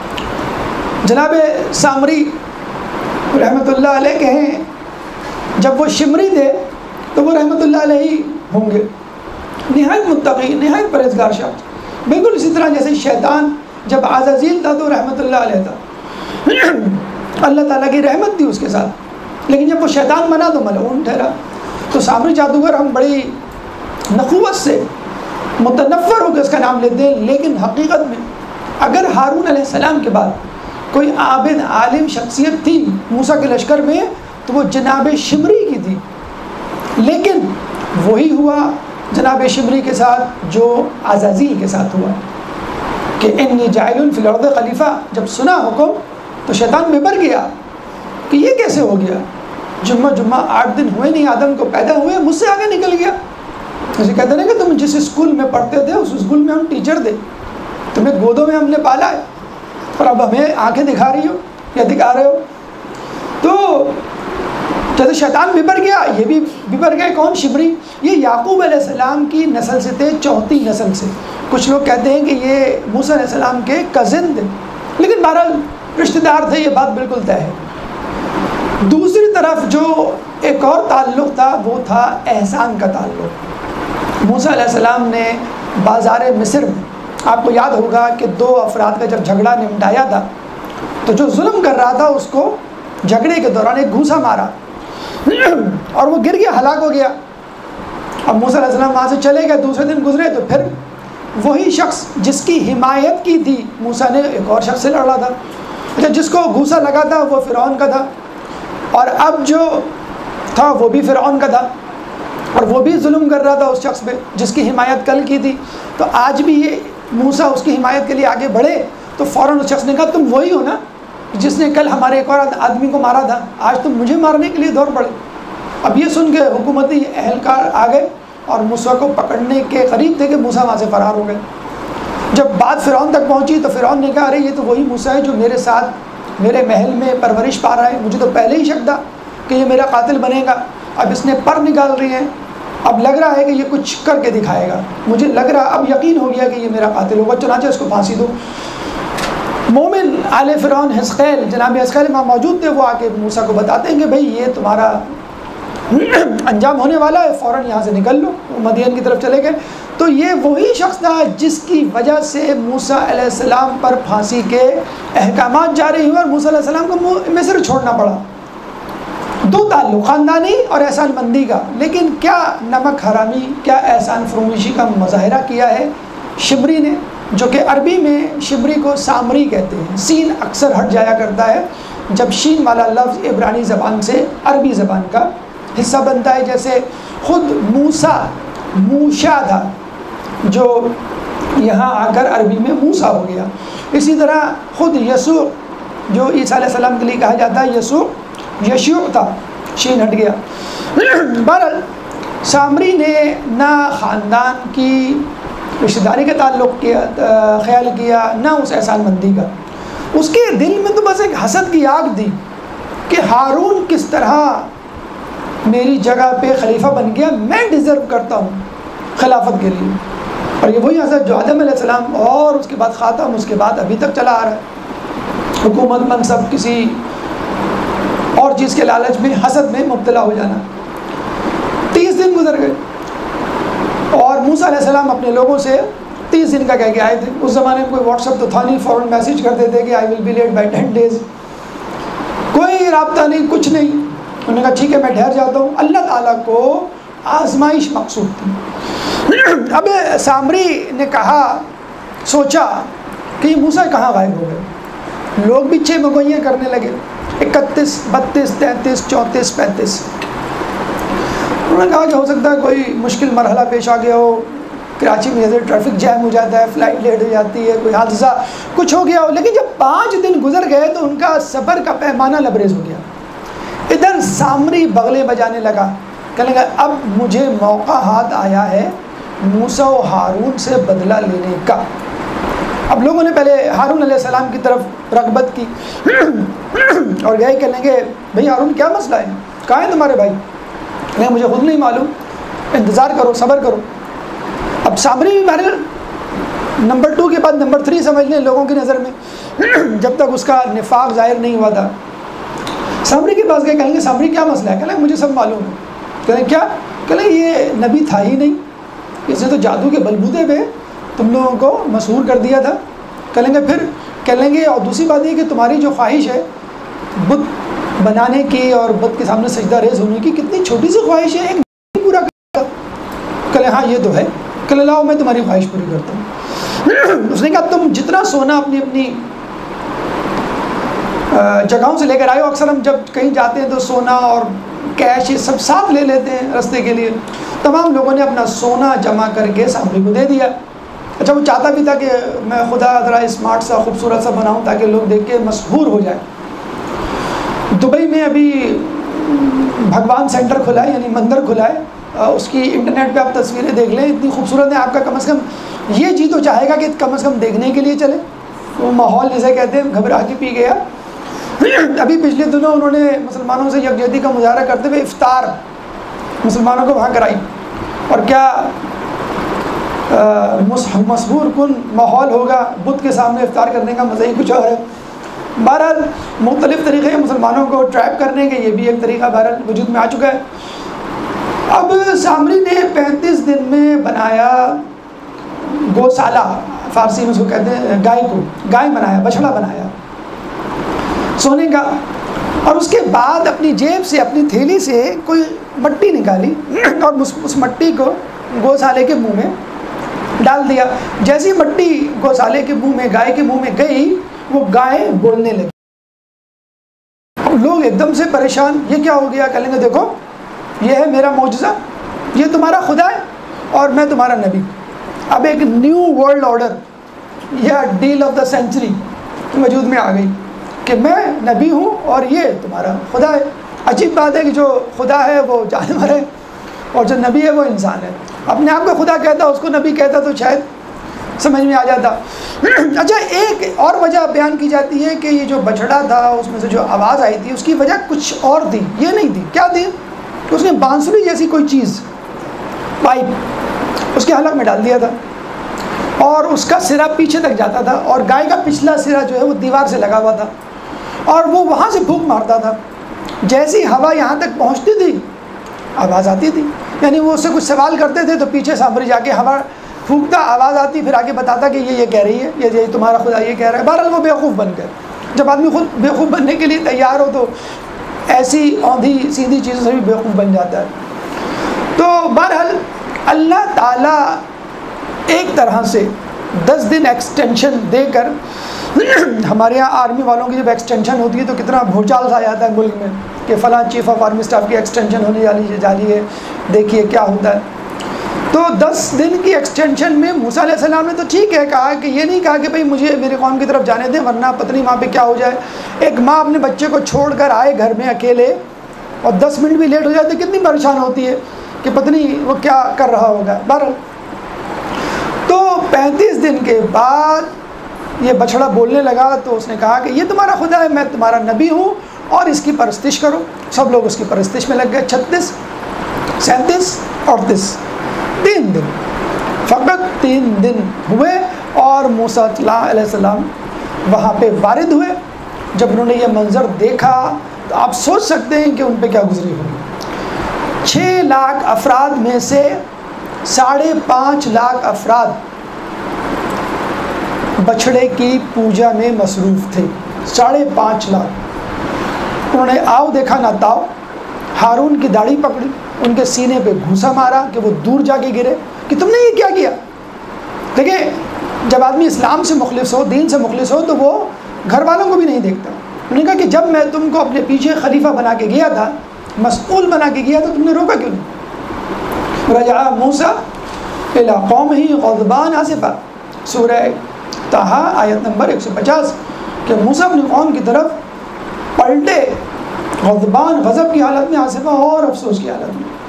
جناب سامری رحمۃ اللہ علیہ کے ہیں، جب وہ شمری تھے تو وہ رحمۃ اللہ علیہ ہوں گے. نہایت متقی، نہایت پرہیزگار شخص، بالکل اسی طرح جیسے شیطان جب عزازیل تھا تو رحمۃ اللہ علیہ تھا، اللہ تعالیٰ کی رحمت تھی اس کے ساتھ، لیکن جب وہ شیطان بنا تو ملعون ٹھہرا. تو سامری جادوگر ہم بڑی نخوت سے متنفر ہو کے اس کا نام لیتے ہیں، لیکن حقیقت میں اگر ہارون علیہ السلام کے بعد کوئی عابد عالم شخصیت تھی موسیٰ کے لشکر میں تو وہ جناب شمری کی تھی. لیکن وہی ہوا جناب شمری کے ساتھ جو عزازیل کے ساتھ ہوا کہ انی جاعل فی الارض خلیفہ. جب سنا حکم تو شیطان ببر گیا کہ یہ کیسے ہو گیا، جمعہ جمعہ آٹھ دن ہوئے نہیں آدم کو پیدا ہوئے، مجھ سے آگے نکل گیا. جیسے کہتے ہیں کہ تم جس اسکول میں پڑھتے تھے اس اسکول میں ہم ٹیچر تھے، تمہیں گودوں میں ہم نے پالا ہے اور اب ہمیں آنکھیں دکھا رہی ہو یا دکھا رہے ہو. تو جیسے شیطان ببر گیا، یہ بھی ببر گئے. کون؟ شمری. یہ یعقوب علیہ السلام کی نسل سے تھے، چوتھی نسل سے. کچھ لوگ کہتے ہیں کہ یہ موسیٰ علیہ السلام کے کزن تھے، لیکن بہرحال رشتہ دار تھے، یہ بات بالکل طے ہے. دوسری طرف جو ایک اور تعلق تھا وہ تھا احسان کا تعلق. موسیٰ علیہ السلام نے بازار مصر میں، آپ کو یاد ہوگا کہ دو افراد کا جب جھگڑا نمٹایا تھا تو جو ظلم کر رہا تھا اس کو جھگڑے کے دوران ایک گھوسا مارا اور وہ گر گیا، ہلاک ہو گیا. اب موسیٰ علیہ السلام وہاں سے چلے گئے، دوسرے دن گزرے تو پھر وہی شخص جس کی حمایت کی تھی موسیٰ نے ایک اور شخص سے لڑا تھا. اچھا، جس کو گھوسا لگا تھا وہ فرعون کا تھا، اور اب جو تھا وہ بھی فرعون کا تھا، اور وہ بھی ظلم کر رہا تھا اس شخص پہ جس کی حمایت کل کی تھی. تو آج بھی یہ موسیٰ اس کی حمایت کے لیے آگے بڑھے تو فوراً اس شخص نے کہا تم وہی ہو نا جس نے کل ہمارے ایک اور آدمی کو مارا تھا، آج تم مجھے مارنے کے لیے دوڑ پڑے. اب یہ سن کے حکومتی اہلکار آ گئے اور موسیٰ کو پکڑنے کے قریب تھے کہ موسیٰ وہاں سے فرار ہو گئے. جب بات فرعون تک پہنچی تو فرعون نے کہا ارے یہ تو وہی موسیٰ ہے جو میرے ساتھ میرے محل میں پرورش پا رہا ہے، مجھے تو پہلے ہی شک تھا کہ یہ میرا قاتل بنے گا. اب اس نے پر نکال رہی ہیں، اب لگ رہا ہے کہ یہ کچھ کر کے دکھائے گا، مجھے لگ رہا اب یقین ہو گیا کہ یہ میرا قاتل ہوگا، چنانچہ اس کو پھانسی دو. مومن آل فرعون حزقیل، جناب حزقیل وہاں موجود تھے، وہ آ کے موسیٰ کو بتاتے ہیں کہ بھائی یہ تمہارا انجام ہونے والا ہے، فوراً یہاں سے نکل لو. مدین کی طرف چلے گئے. تو یہ وہی شخص تھا جس کی وجہ سے موسیٰ علیہ السلام پر پھانسی کے احکامات جاری ہوئے اور موسیٰ علیہ السلام کو مصر چھوڑنا پڑا. دو تعلق، خاندانی اور احسان مندی کا. لیکن کیا نمک حرامی، کیا احسان فروشی کا مظاہرہ کیا ہے شمری نے، جو کہ عربی میں شمری کو سامری کہتے ہیں. سین اکثر ہٹ جایا کرتا ہے جب شین والا لفظ عبرانی زبان سے عربی زبان کا حصہ بنتا ہے. جیسے خود موسیٰ موشا تھا جو یہاں آ کر عربی میں موسیٰ ہو گیا. اسی طرح خود یسوع جو عیسیٰ علیہ السلام کے لیے کہا جاتا ہے یسوع یشوع تھا، شین ہٹ گیا. بہرحال سامری نے نہ خاندان کی رشتہ داری کا تعلق کیا خیال کیا، نہ اس احسان مندی کا. اس کے دل میں تو بس ایک حسد کی آگ تھی کہ ہارون کس طرح میری جگہ پہ خلیفہ بن گیا، میں ڈیزرو کرتا ہوں خلافت کے لیے. اور یہ وہی حسد جو آدم علیہ السلام اور اس کے بعد خاتم، اس کے بعد ابھی تک چلا آ رہا ہے. حکومت، منصب، کسی اور چیز کے لالچ میں، حسد میں مبتلا ہو جانا. تیس دن گزر گئے اور موسیٰ علیہ السلام اپنے لوگوں سے تیس دن کا کہہ کے آئے تھے. اس زمانے میں کوئی واٹس ایپ تو تھا نہیں، فوراً میسیج کرتے تھے کہ I will be late by ten days. کوئی رابطہ نہیں، کچھ نہیں. انہوں نے کہا ٹھیک ہے میں ٹھہر جاتا ہوں. اللہ تعالیٰ کو آزمائش مقصود تھی. اب سامری نے کہا، سوچا کہ یہ موسیٰ کہاں غائب ہو گئے. لوگ بھی چھ مگوئیاں کرنے لگے، اکتیس، بتیس، تینتیس، چونتیس، پینتیس. انہوں نے کہا کہ ہو سکتا ہے کوئی مشکل مرحلہ پیش آ گیا ہو، کراچی میں جیسے ٹریفک جیم ہو جاتا ہے، فلائٹ لیٹ ہو جاتی ہے، کوئی حادثہ کچھ ہو گیا ہو. لیکن جب پانچ دن گزر گئے تو ان کا صبر کا پیمانہ لبریز ہو گیا. ادھر سامری بغلے بجانے لگا، کہنے لگا اب مجھے موقع ہاتھ آیا ہے موسیٰ و ہارون سے بدلہ لینے کا. اب لوگوں نے پہلے ہارون علیہ السلام کی طرف رغبت کی اور یہی کہنے لگے بھئی ہارون کیا مسئلہ ہے، کہاں ہیں تمہارے بھائی؟ نہیں مجھے خود نہیں معلوم، انتظار کرو، صبر کرو. اب سامری بھی بہرحال نمبر ٹو کے بعد نمبر تھری سمجھ لیں لوگوں کی نظر میں، جب تک اس کا نفاق ظاہر نہیں ہوا تھا۔ سامری کے پاس گئے، کہیں گے سامری کیا مسئلہ ہے؟ کہیں مجھے سب معلوم ہے۔ کہیں کیا؟ کہیں یہ نبی تھا ہی نہیں، اس نے تو جادو کے بلبوتے پہ تم لوگوں کو مسحور کر دیا تھا۔ کہیں گے پھر کہیں گے، اور دوسری بات یہ کہ تمہاری جو خواہش ہے بت بنانے کی اور بت کے سامنے سجدہ ریز ہونے کی، کتنی چھوٹی سی خواہش ہے، ایک نبی پورا کرتا۔ کہیں ہاں یہ تو ہے، کہیں لاؤ میں تمہاری خواہش پوری کرتا ہوں۔ اس نے کہا تم جتنا سونا اپنی اپنی جگہوں سے لے کر آئے ہو، اکثر ہم جب کہیں جاتے ہیں تو سونا اور کیش یہ سب ساتھ لے لیتے ہیں راستے کے لیے، تمام لوگوں نے اپنا سونا جمع کر کے سامری کو دے دیا۔ اچھا وہ چاہتا بھی تھا کہ میں خدا ذرا اسمارٹ سا خوبصورت سا بناؤں تاکہ لوگ دیکھ کے مسحور ہو جائیں۔ دبئی میں ابھی بھگوان سینٹر کھلا ہے، یعنی مندر کھلا ہے، اس کی انٹرنیٹ پہ آپ تصویریں دیکھ لیں، اتنی خوبصورت ہیں، آپ کا کم از کم یہ جی تو چاہے گا کہ کم از کم دیکھنے کے لیے چلے۔ وہ ماحول جسے کہتے ہیں گھبرا کے پی گیا۔ ابھی پچھلے دنوں انہوں نے مسلمانوں سے یکجہتی کا مظاہرہ کرتے ہوئے افطار مسلمانوں کو وہاں کرائی، اور کیا مسحور کن ماحول ہوگا، بدھ کے سامنے افطار کرنے کا مزہ ہی کچھ اور ہے۔ بہرحال مختلف طریقے ہیں مسلمانوں کو ٹریپ کرنے کے، یہ بھی ایک طریقہ بہرحال وجود میں آ چکا ہے۔ اب سامری نے پینتیس دن میں بنایا گوسالہ، فارسی میں اس کو کہتے ہیں گائے کو، گائے بنایا، بچھڑا بنایا سونے کا، اور اس کے بعد اپنی جیب سے اپنی تھیلی سے کوئی مٹی نکالی اور اس مٹی کو گوسالے کے منہ میں ڈال دیا۔ جیسی مٹی گوسالے کے منہ میں، گائے کے منہ میں گئی، وہ گائے بولنے لگی۔ لوگ ایک دم سے پریشان، یہ کیا ہو گیا؟ کہیں گے دیکھو یہ ہے میرا معجزہ، یہ تمہارا خدا ہے اور میں تمہارا نبی۔ اب ایک نیو ورلڈ آرڈر یا ڈیل آف دا سینچری وجود میں آ گئی کہ میں نبی ہوں اور یہ تمہارا خدا ہے۔ عجیب بات ہے کہ جو خدا ہے وہ جانور ہے اور جو نبی ہے وہ انسان ہے۔ اپنے آپ کو خدا کہتا، اس کو نبی کہتا تو شاید سمجھ میں آ جاتا۔ اچھا ایک اور وجہ بیان کی جاتی ہے کہ یہ جو بچھڑا تھا اس میں سے جو آواز آئی تھی اس کی وجہ کچھ اور تھی، یہ نہیں تھی۔ کیا تھی؟ اس نے بانسری جیسی کوئی چیز، پائپ، اس کے حلق میں ڈال دیا تھا اور اس کا سرا پیچھے تک جاتا تھا، اور گائے کا پچھلا سرا جو ہے وہ دیوار سے لگا ہوا تھا، اور وہ وہاں سے پھونک مارتا تھا۔ جیسی ہوا یہاں تک پہنچتی تھی آواز آتی تھی، یعنی وہ اس سے کچھ سوال کرتے تھے تو پیچھے سامری جا کے ہوا پھونکتا، آواز آتی، پھر آگے بتاتا کہ یہ یہ کہہ رہی ہے، یہ یہ تمہارا خدا یہ کہہ رہا ہے۔ بہرحال وہ بیوقوف بن گئے۔ جب آدمی خود بیوقوف بننے کے لیے تیار ہو تو ایسی آندھی سیدھی چیزوں سے بھی بیوقوف بن جاتا ہے۔ تو بہرحال اللہ تعالیٰ ایک طرح سے دس دن ایکسٹینشن دے کر، ہمارے یہاں آرمی والوں کی جب ایکسٹینشن ہوتی ہے تو کتنا بھوچال سا جاتا ہے ملک میں کہ فلاں چیف آف آرمی اسٹاف کی ایکسٹینشن ہونے جالی جا رہی ہے، دیکھیے کیا ہوتا ہے۔ تو دس دن کی ایکسٹینشن میں موسیٰ علیہ السلام نے تو ٹھیک ہے کہا کہ یہ نہیں کہا کہ بھئی مجھے میری قوم کی طرف جانے دیں ورنہ پتہ نہیں وہاں پہ کیا ہو جائے۔ ایک ماں اپنے بچے کو چھوڑ کر آئے گھر میں اکیلے اور دس منٹ بھی لیٹ ہو جاتے کتنی پریشان ہوتی ہے کہ پتہ نہیں وہ کیا کر رہا ہوگا۔ بہرحال تو پینتیس دن کے بعد یہ بچھڑا بولنے لگا تو اس نے کہا کہ یہ تمہارا خدا ہے، میں تمہارا نبی ہوں اور اس کی پرستش کرو۔ سب لوگ اس کی پرستش میں لگ گئے۔ چھتیس، سینتیس، اڑتیس، تین دن، فقط تین دن ہوئے اور موسیٰ علیہ السلام وہاں پہ وارد ہوئے۔ جب انہوں نے یہ منظر دیکھا تو آپ سوچ سکتے ہیں کہ ان پہ کیا گزری ہوگی۔ چھ لاکھ افراد میں سے ساڑھے پانچ لاکھ افراد بچھڑے کی پوجا میں مصروف تھے، ساڑھے پانچ لاکھ۔ انہوں نے آؤ دیکھا نہ تاؤ، ہارون کی داڑھی پکڑی، ان کے سینے پہ گھوسا مارا کہ وہ دور جا کے گرے کہ تم نے یہ کیا کیا۔ دیکھیں جب آدمی اسلام سے مخلص ہو، دین سے مخلص ہو تو وہ گھر والوں کو بھی نہیں دیکھتا۔ انہوں نے کہا کہ جب میں تم کو اپنے پیچھے خلیفہ بنا کے گیا تھا، مسئول بنا کے گیا تھا، تم نے روکا کیوں نہیں؟ رجع موسیٰ الی قومہ غضبان آسفا، سورہ طٰہٰ آیت نمبر ایک سو پچاس، کہ موسیٰ اپنی قوم کی طرف پلٹے غضبان، غضب کی حالت میں، آسفا اور افسوس کی حالت میں۔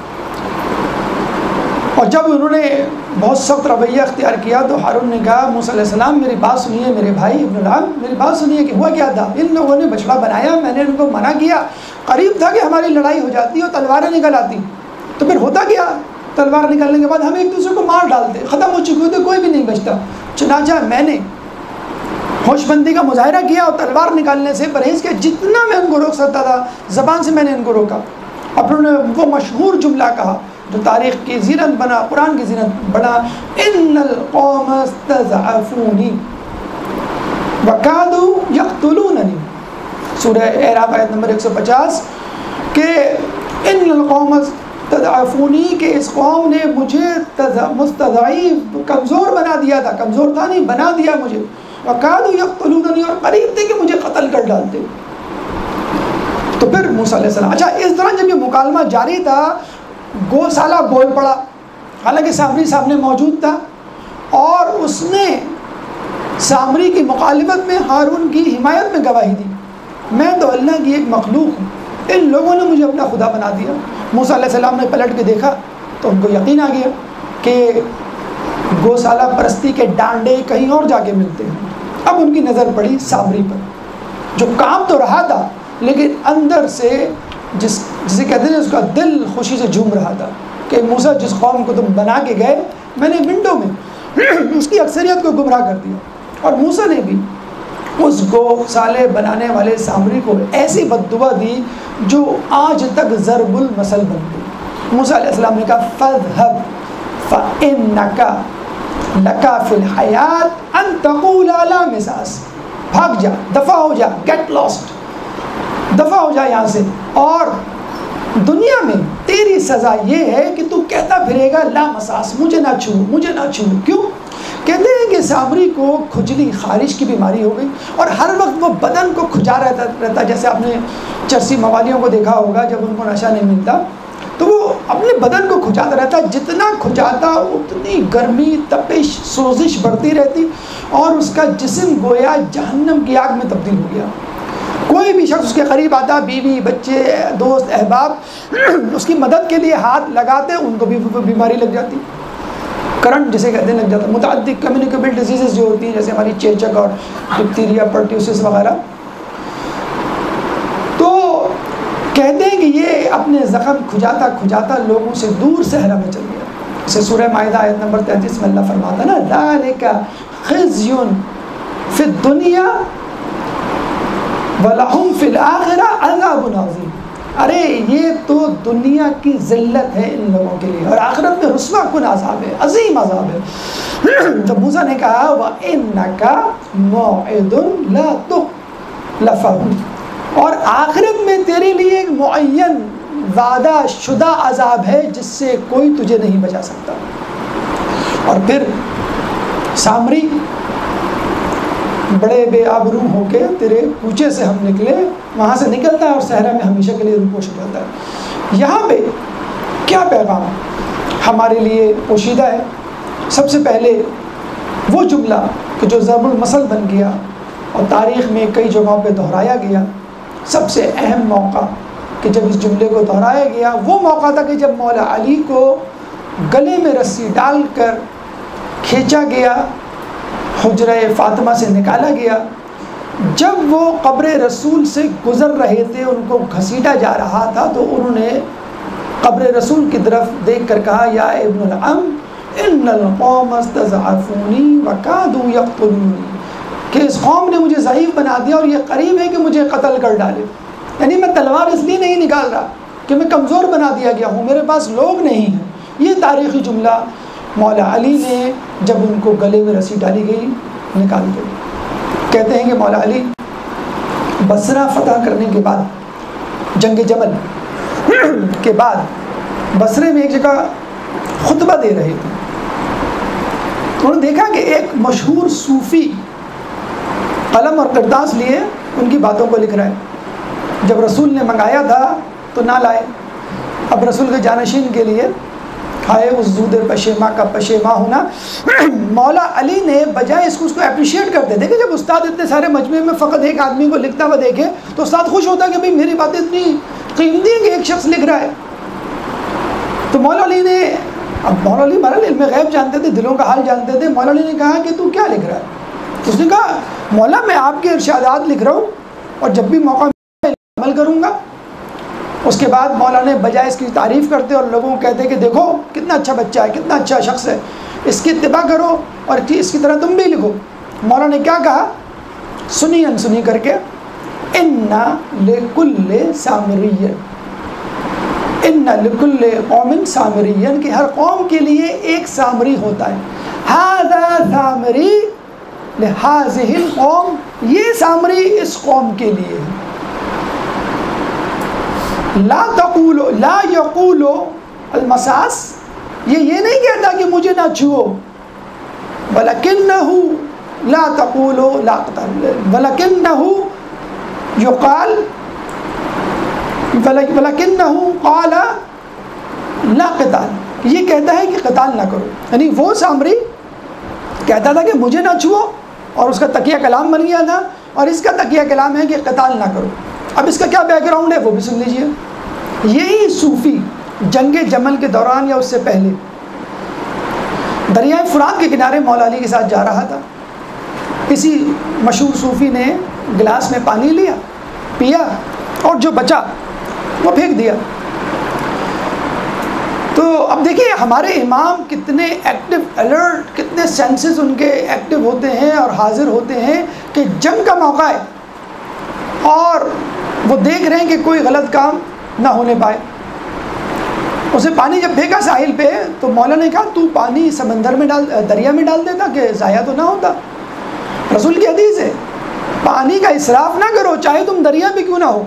اور جب انہوں نے بہت سخت رویہ اختیار کیا تو ہارون نے کہا موسیٰ علیہ السلام میری بات سنیے، میرے بھائی ابن العم میری بات سنیے کہ ہوا کیا تھا۔ ان لوگوں نے بچڑا بنایا، میں نے ان کو منع کیا، قریب تھا کہ ہماری لڑائی ہو جاتی اور تلواریں نکل آتی، تو پھر ہوتا کیا؟ تلوار نکالنے کے بعد ہم ایک دوسرے کو مار ڈالتے، ختم ہو چکی ہوتی، کوئی بھی نہیں بچتا۔ چنانچہ میں نے ہوش بندی کا مظاہرہ کیا اور تلوار نکالنے سے پرہیز کیا، جتنا میں ان کو روک سکتا تھا زبان سے میں نے ان کو روکا۔ اب انہوں نے وہ مشہور جملہ کہا جو تاریخ کی زینت بنا، قرآن کی زینت بنا، ان القوم استضعفونی وکادوا یقتلوننی، سورہ اعراف آیت نمبر ایک سو پچاس، کہ ان القوم استضعفونی، کہ اس قوم نے مجھے مستضعیف، کمزور بنا دیا تھا، کمزور تھا نہیں، بنا دیا مجھے، وکادوا یقتلوننی، اور قریب تھے کہ مجھے قتل کر ڈالتے۔ تو پھر موسیٰ علیہ السلام، اچھا اس دوران جب یہ مکالمہ جاری تھا گوسالہ بول پڑا، حالانکہ سامری سامنے موجود تھا، اور اس نے سامری کی مخالفت میں ہارون کی حمایت میں گواہی دی، میں تو اللہ کی ایک مخلوق ہوں، ان لوگوں نے مجھے اپنا خدا بنا دیا۔ موسیٰ علیہ السلام نے پلٹ کے دیکھا تو ان کو یقین آ گیا کہ گوسالہ پرستی کے ڈانڈے کہیں اور جا کے ملتے ہیں۔ اب ان کی نظر پڑی سامری پر، جو کام تو رہا تھا لیکن اندر سے جس جسے کہتے ہیں اس کا دل خوشی سے جھوم رہا تھا کہ موسیٰ جس قوم کو تم بنا کے گئے، میں نے منٹوں میں اس کی اکثریت کو گمراہ کر دیا۔ اور موسیٰ نے بھی اس گوسالے بنانے والے سامری کو ایسی بددعا دی جو آج تک ضرب المثل بن گئی۔ موسیٰ علیہ السلام نے کہا فاذهب فإنك لك في الحیات ان تقول لا مساس، بھاگ جا، دفع ہو جا، گیٹ لاسٹ، دفع ہو جا یہاں سے، اور دنیا میں تیری سزا یہ ہے کہ تو کہتا پھرے گا لا مساس، مجھے نہ چھو، مجھے نہ چھو۔ کیوں؟ کہتے ہیں کہ سامری کو کھجلی، خارش کی بیماری ہو گئی، اور ہر وقت وہ بدن کو کھجا رہتا رہتا جیسے آپ نے چرسی موالیوں کو دیکھا ہوگا، جب ان کو نشہ نہیں ملتا تو وہ اپنے بدن کو کھجاتا رہتا، جتنا کھجاتا اتنی گرمی، تپش، سوزش بڑھتی رہتی، اور اس کا جسم گویا جہنم کی آگ میں تبدیل ہو گیا۔ کوئی بھی شخص اس کے قریب آتا، بیوی، بچے، دوست، احباب، اس کی مدد کے لیے ہاتھ لگاتے، ان کو بھی بیماری لگ جاتی، کرنٹ جسے کہتے ہیں لگ جاتا۔ متعدد کمیونیکیبل ڈیزیزز جو ہوتی ہیں جیسے ہماری چیچک اور ڈپتیریا، پرٹیوسس وغیرہ، تو کہتے ہیں کہ یہ اپنے زخم کھجاتا کھجاتا لوگوں سے دور صحرا میں چل گیا۔ اسے سورہ مائدہ آیت نمبر تینتیس میں اللہ فرماتا نا ذالک خزی فی الدنیا وَلَهُمْ فِي الْآخِرَةِ عَذَابٌ عَظِيمٌ، ارے یہ تو دنیا کی ذلت ہے ان لوگوں کے لیے، اور آخرت میں رسوا کن عذاب ہے، عظیم عذاب ہے۔ تو موسیٰ نے کہا وَإِنَّكَ مَوْعِدٌ لَا تُخْلَفُهُ، اور آخرت میں تیرے لیے ایک معین وعدہ شدہ عذاب ہے جس سے کوئی تجھے نہیں بچا سکتا۔ اور پھر سامری بڑے بے آبرو ہو کے تیرے کوچے سے ہم نکلے، وہاں سے نکلتا ہے اور صحرا میں ہمیشہ کے لیے روپوش ہو جاتا ہے۔ یہاں پہ کیا پیغام ہمارے لیے پوشیدہ ہے؟ سب سے پہلے وہ جملہ کہ جو ضرب المثل بن گیا اور تاریخ میں کئی جگہوں پہ دہرایا گیا، سب سے اہم موقع کہ جب اس جملے کو دہرایا گیا وہ موقع تھا کہ جب مولا علی کو گلے میں رسی ڈال کر کھینچا گیا، حجرہ فاطمہ سے نکالا گیا۔ جب وہ قبر رسول سے گزر رہے تھے، ان کو گھسیٹا جا رہا تھا، تو انہوں نے قبر رسول کی طرف دیکھ کر کہا یا ابن العم ان القوم استضعفونی وکادوا یقتلونی، کہ اس قوم نے مجھے ضعیف بنا دیا اور یہ قریب ہے کہ مجھے قتل کر ڈالے۔ یعنی میں تلوار اس لیے نہیں نکال رہا کہ میں کمزور بنا دیا گیا ہوں، میرے پاس لوگ نہیں ہیں۔ یہ تاریخی جملہ مولا علی نے جب ان کو گلے میں رسی ڈالی گئی نکال گئی۔ کہتے ہیں کہ مولا علی بصرہ فتح کرنے کے بعد، جنگ جمل کے بعد بصرے میں ایک جگہ خطبہ دے رہے تھے، انہوں نے دیکھا کہ ایک مشہور صوفی قلم اور کرتاس لیے ان کی باتوں کو لکھ رہا ہے۔ جب رسول نے منگایا تھا تو نہ لائے، اب رسول کے جانشین کے لیے ہائے اس زود پشیما کا پشیما ہونا۔ مولا علی نے بجائے اس کو اس کو اپریشیٹ کرتے، دیکھیں جب استاد اتنے سارے مجمع میں فقط ایک آدمی کو لکھتا ہوا دیکھے تو استاد خوش ہوتا کہ بھئی میری باتیں اتنی قیمتی ہیں کہ ایک شخص لکھ رہا ہے۔ تو مولا علی نے، اب مولا علی بہرحال علم غیب جانتے تھے، دلوں کا حال جانتے تھے، مولا علی نے کہا کہ تو کیا لکھ رہا ہے؟ اس نے کہا مولا میں آپ کے ارشادات لکھ رہا ہوں اور جب بھی موقع ملے عمل کروں گا۔ اس کے بعد مولا نے بجائے اس کی تعریف کرتے اور لوگوں کو کہتے کہ دیکھو کتنا اچھا بچہ ہے، کتنا اچھا شخص ہے، اس کی اتباع کرو اور اس کی طرح تم بھی لکھو. مولا نے کیا کہا سنی انسنی کر کے، اِنَّ لِكُلِّ سَامِرِيٍّ، اِنَّ لِكُلِّ قَوْمٍ سَامِرِيًّا، کہ ہر قوم کے لیے ایک سامری ہوتا ہے. هَذَا سَامِرِي لِهَذِهِ الْقَوْمِ، یہ سامری اس قوم کے لیے ہے. لا تقولو لا یقولو المساس، یہ یہ نہیں کہتا کہ مجھے نہ چھو، بلکنہ لا تقولو لا بلکنہ یقال بلکنہ قال لا قتال، یہ کہتا ہے کہ قتال نہ کرو. یعنی وہ سامری کہتا تھا کہ مجھے نہ چھو، اور اس کا تقیہ کلام بن گیا تھا، اور اس کا تقیہ کلام ہے کہ قتال نہ کرو. اب اس کا کیا بیک گراؤنڈ ہے وہ بھی سن لیجئے. یہی صوفی جنگ جمل کے دوران یا اس سے پہلے دریائے فرات کے کنارے مولا علی کے ساتھ جا رہا تھا. کسی مشہور صوفی نے گلاس میں پانی لیا، پیا، اور جو بچا وہ پھینک دیا. تو اب دیکھیے ہمارے امام کتنے ایکٹیو، الرٹ، کتنے سینسز ان کے ایکٹیو ہوتے ہیں اور حاضر ہوتے ہیں کہ جنگ کا موقع ہے اور وہ دیکھ رہے ہیں کہ کوئی غلط کام نہ ہونے پائے. اسے پانی جب پھینکا ساحل پہ تو مولا نے کہا تو پانی سمندر میں ڈال دریا میں ڈال دیتا کہ ضائع تو نہ ہوتا. رسول کی حدیث ہے پانی کا اسراف نہ کرو چاہے تم دریا بھی کیوں نہ ہو.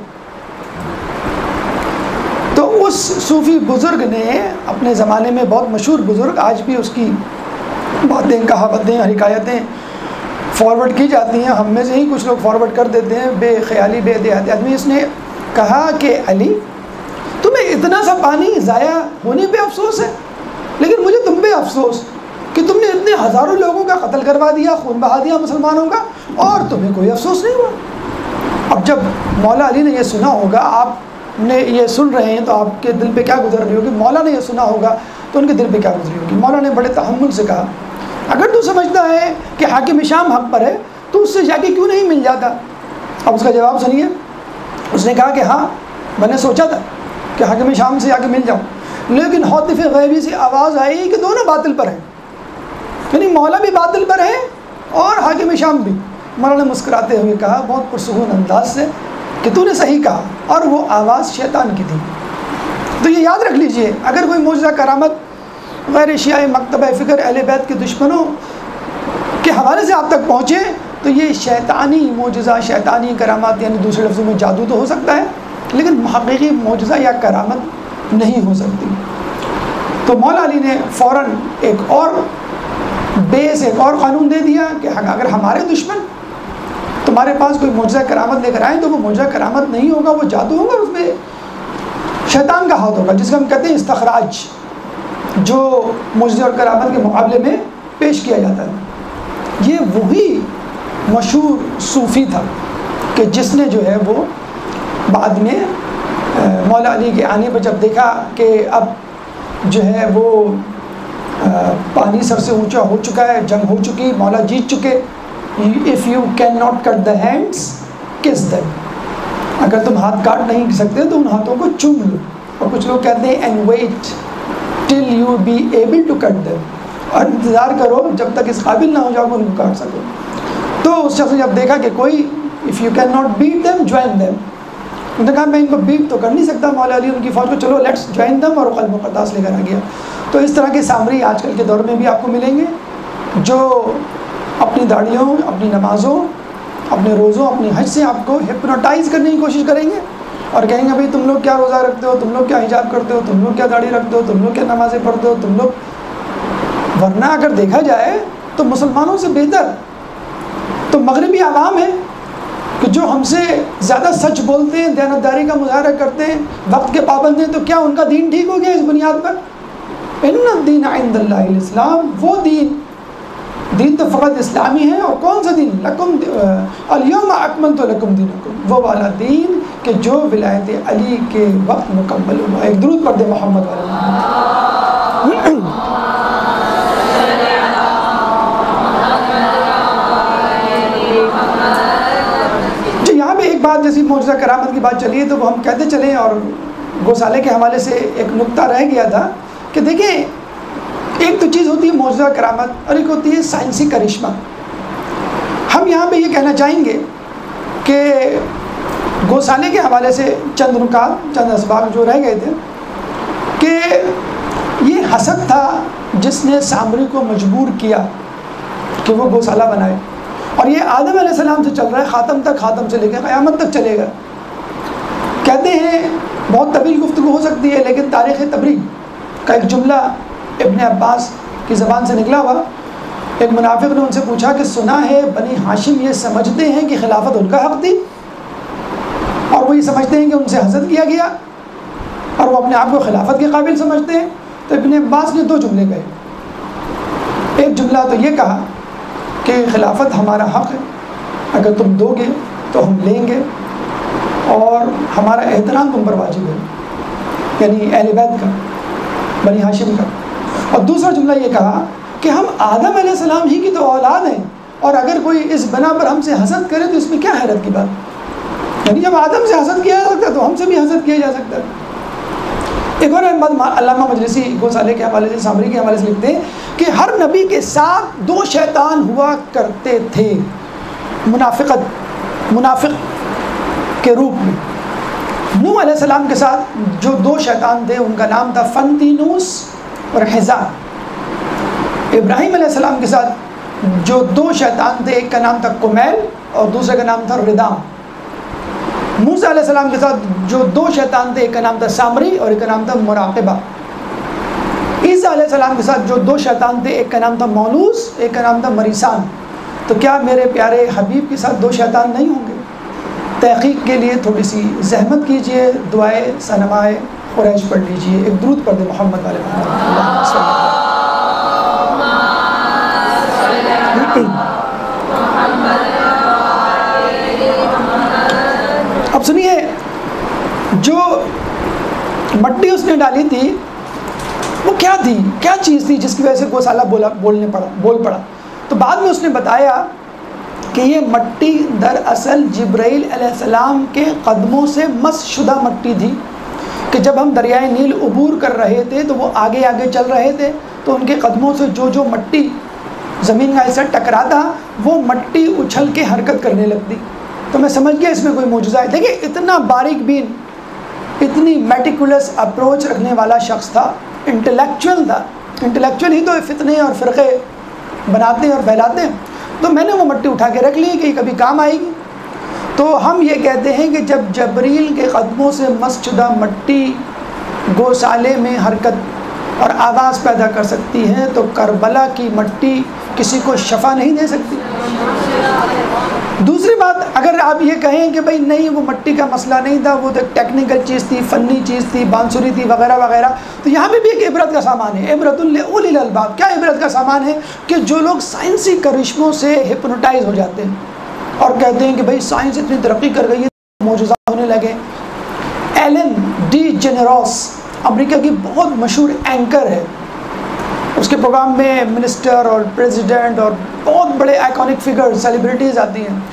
تو اس صوفی بزرگ نے اپنے زمانے میں، بہت مشہور بزرگ، آج بھی اس کی باتیں، کہاوتیں، حکایتیں فارورڈ کی جاتی ہیں، ہم میں سے ہی کچھ لوگ فارورڈ کر دیتے ہیں بے خیالی بے دیہاتی آدمی. اس نے کہا کہ علی تمہیں اتنا سا پانی ضائع ہونے پہ افسوس ہے، لیکن مجھے تم پہ افسوس کہ تم نے اتنے ہزاروں لوگوں کا قتل کروا دیا، خون بہا دیا مسلمانوں کا، اور تمہیں کوئی افسوس نہیں ہوا. اب جب مولا علی نے یہ سنا ہوگا، آپ نے یہ سن رہے ہیں تو آپ کے دل پہ کیا گزر رہی ہوگی، مولا نے یہ سنا ہوگا تو ان کے دل پہ کیا گزری ہوگی. مولا نے بڑے تحمل سے کہا اگر تو سمجھتا ہے کہ حاکم شام حق پر ہے تو اس سے جا کے کیوں نہیں مل جاتا. اب اس کا جواب سنیے. اس نے کہا کہ ہاں میں نے سوچا تھا کہ حاکم شام سے جا کے مل جاؤں، لیکن حاطف غیبی سے آواز آئی کہ دونوں باطل پر ہیں، یعنی مولا بھی باطل پر ہے اور حاکم شام بھی. مولا نے مسکراتے ہوئے کہا بہت پرسکون انداز سے کہ تو نے صحیح کہا، اور وہ آواز شیطان کی تھی. تو یہ یاد رکھ لیجئے اگر کوئی معجزہ کرامت غیر شیعہ مکتبہ فکر اہل بیت کے دشمنوں کے حوالے سے آپ تک پہنچے تو یہ شیطانی معجزہ، شیطانی کرامات، یعنی دوسرے لفظوں میں جادو تو ہو سکتا ہے لیکن حقیقی معجزہ یا کرامت نہیں ہو سکتی. تو مولا علی نے فوراً ایک اور بیس، ایک اور قانون دے دیا کہ اگر ہمارے دشمن تمہارے پاس کوئی معجزہ کرامت لے کر آئیں تو وہ معجزہ کرامت نہیں ہوگا، وہ جادو ہوگا، اس میں شیطان کا ہاتھ ہوگا، جس کو ہم کہتے ہیں استخراج، جو معجزے اور کرامت کے مقابلے میں پیش کیا جاتا ہے. یہ وہی مشہور صوفی تھا کہ جس نے جو ہے وہ بعد میں مولا علی کے آنے پر جب دیکھا کہ اب جو ہے وہ پانی سر سے اونچا ہو چکا ہے، جنگ ہو چکی، مولا جیت چکے. if you cannot cut the hands kiss them، اگر تم ہاتھ کاٹ نہیں سکتے تو ان ہاتھوں کو چوم لو. اور کچھ لوگ کہتے ہیں and wait till you be able to cut them، اور انتظار کرو جب تک اس قابل نہ ہو جاؤ کہ ان کو کاٹ سکو. تو اس شخص نے جب دیکھا کہ کوئی if you cannot beat them join them، انہوں نے کہا میں ان کو بیٹ تو کر نہیں سکتا. مولا علی ان کی فوج کو چلو لیٹس جوائن دم، اور قلم و قرطاس لے کر آ گیا. تو اس طرح کے سامری آج کل کے دور میں بھی آپ کو ملیں گے جو اپنی داڑھیوں، اپنی نمازوں، اپنے روزوں، اپنی حج سے آپ کو ہپنوٹائز کرنے کی کوشش کریں گے اور کہیں گے بھائی تم لوگ کیا روزہ رکھتے ہو، تم لوگ کیا حجاب کرتے ہو، تم لوگ کیا داڑھی رکھتے ہو، تم لوگ کیا نمازیں پڑھتے ہو، تم لوگ. ورنہ اگر دیکھا جائے تو مسلمانوں سے بہتر تو مغربی عوام ہیں کہ جو ہم سے زیادہ سچ بولتے ہیں، دیانتداری کا مظاہرہ کرتے ہیں، وقت کے پابند ہیں. تو کیا ان کا دین ٹھیک ہو گیا اس بنیاد پر؟ ان الدین عند اللہ الاسلام، وہ دین دین تو فقط اسلامی ہے. اور کون سا دین؟ لکم الیوم اکملت لکم دینکم، وہ والا دین کہ جو ولایت علی کے وقت مکمل ہوا. ایک درود پڑھ دے محمد علیہ. جی یہاں پہ ایک بات، جیسی معجزہ کرامت کی بات چلی ہے تو وہ ہم کہتے چلیں اور گوسالے کے حوالے سے ایک نقطہ رہ گیا تھا کہ دیکھیں ایک تو چیز ہوتی ہے معجزہ کرامت اور ایک ہوتی ہے سائنسی کرشمہ. ہم یہاں پہ یہ کہنا چاہیں گے کہ گوسالے کے حوالے سے چند نکات چند اسباب جو رہ گئے تھے کہ یہ حسد تھا جس نے سامری کو مجبور کیا کہ وہ گوسالہ بنائے, اور یہ آدم علیہ السلام سے چل رہا ہے خاتم تک, خاتم سے لے کے قیامت تک چلے گا. کہتے ہیں بہت طویل گفتگو ہو سکتی ہے لیکن تاریخ تبریک کا ایک جملہ ابن عباس کی زبان سے نکلا ہوا. ایک منافق نے ان سے پوچھا کہ سنا ہے بنی ہاشم یہ سمجھتے ہیں کہ خلافت ان کا حق تھی اور وہ یہ سمجھتے ہیں کہ ان سے حسد کیا گیا اور وہ اپنے آپ کو خلافت کے قابل سمجھتے ہیں. تو ابن عباس نے دو جملے کہے. ایک جملہ تو یہ کہا کہ خلافت ہمارا حق ہے, اگر تم دو گے تو ہم لیں گے اور ہمارا احترام تم پر واجب ہے, یعنی اہل بیت کا, بنی ہاشم کا. اور دوسرا جملہ یہ کہا کہ ہم آدم علیہ السلام ہی کی تو اولاد ہیں اور اگر کوئی اس بنا پر ہم سے حسد کرے تو اس میں کیا حیرت کی بات, یعنی جب آدم سے حسد کیا جا سکتا ہے تو ہم سے بھی حسد کیا جا سکتا ہے. ایک اور احمد علامہ مجلسی گوسالے کے حوالے سے سامری کے حوالے سے لکھتے ہیں کہ ہر نبی کے ساتھ دو شیطان ہوا کرتے تھے منافقت منافق کے روپ میں. نوح علیہ السلام کے ساتھ جو دو شیطان تھے ان کا نام تھا فنتینوس اور حزار. ابراہیم علیہ السلام کے ساتھ جو دو شیطان تھے ایک کا نام تھا کمیل اور دوسرے کا نام تھا ردام. موسیٰ علیہ السلام کے ساتھ جو دو شیطان تھے ایک کا نام تھا سامری اور ایک کا نام تھا مراقبہ. عیسیٰ علیہ السلام کے ساتھ جو دو شیطان تھے ایک کا نام تھا مولوس ایک کا نام تھا مریسان. تو کیا میرے پیارے حبیب کے ساتھ دو شیطان نہیں ہوں گے؟ تحقیق کے لیے تھوڑی سی زحمت کیجئے, دعائے سنمائے قریش پڑھ لیجئے, ایک درود پڑھ دے محمد علیہ محمد. اب سنیے, جو مٹی اس نے ڈالی تھی وہ کیا تھی, کیا چیز تھی جس کی وجہ سے گوسالہ بولا بولنے پڑا بول پڑا. تو بعد میں اس نے بتایا کہ یہ مٹی دراصل جبرائیل علیہ السلام کے قدموں سے مس شدہ مٹی تھی کہ جب ہم دریائے نیل عبور کر رہے تھے تو وہ آگے آگے چل رہے تھے تو ان کے قدموں سے جو جو مٹی زمین کا حصہ ٹکراتا وہ مٹی اچھل کے حرکت کرنے لگتی. تو میں سمجھ گیا اس میں کوئی معجزہ ہے. دیکھیں اتنا باریک بین, اتنی میٹیکولس اپروچ رکھنے والا شخص تھا, انٹلیکچوئل تھا. انٹلیکچوئل ہی تو فتنے اور فرقے بناتے ہیں اور پھیلاتے ہیں. تو میں نے وہ مٹی اٹھا کے رکھ لی کہ یہ کبھی کام آئے گی. تو ہم یہ کہتے ہیں کہ جب جبریل کے قدموں سے مس شدہ مٹی گوسالے میں حرکت اور آواز پیدا کر سکتی ہے تو کربلا کی مٹی کسی کو شفا نہیں دے سکتی. دوسری بات, اگر آپ یہ کہیں کہ بھئی نہیں وہ مٹی کا مسئلہ نہیں تھا, وہ تو ایک ٹیکنیکل چیز تھی, فنی چیز تھی, بانسری تھی وغیرہ وغیرہ, تو یہاں پہ بھی ایک عبرت کا سامان ہے. عبرت لاولی الالباب. کیا عبرت کا سامان ہے کہ جو لوگ سائنسی کرشموں سے ہپنوٹائز ہو جاتے ہیں اور کہتے ہیں کہ بھئی سائنس اتنی ترقی کر گئی ہے معجزات ہونے لگے. ایلن ڈی جینیروس امریکہ کی بہت مشہور اینکر ہے, اس کے پروگرام میں منسٹر اور پریزیڈنٹ اور بہت بڑے آئیکونک فگر سیلیبریٹیز آتی ہیں.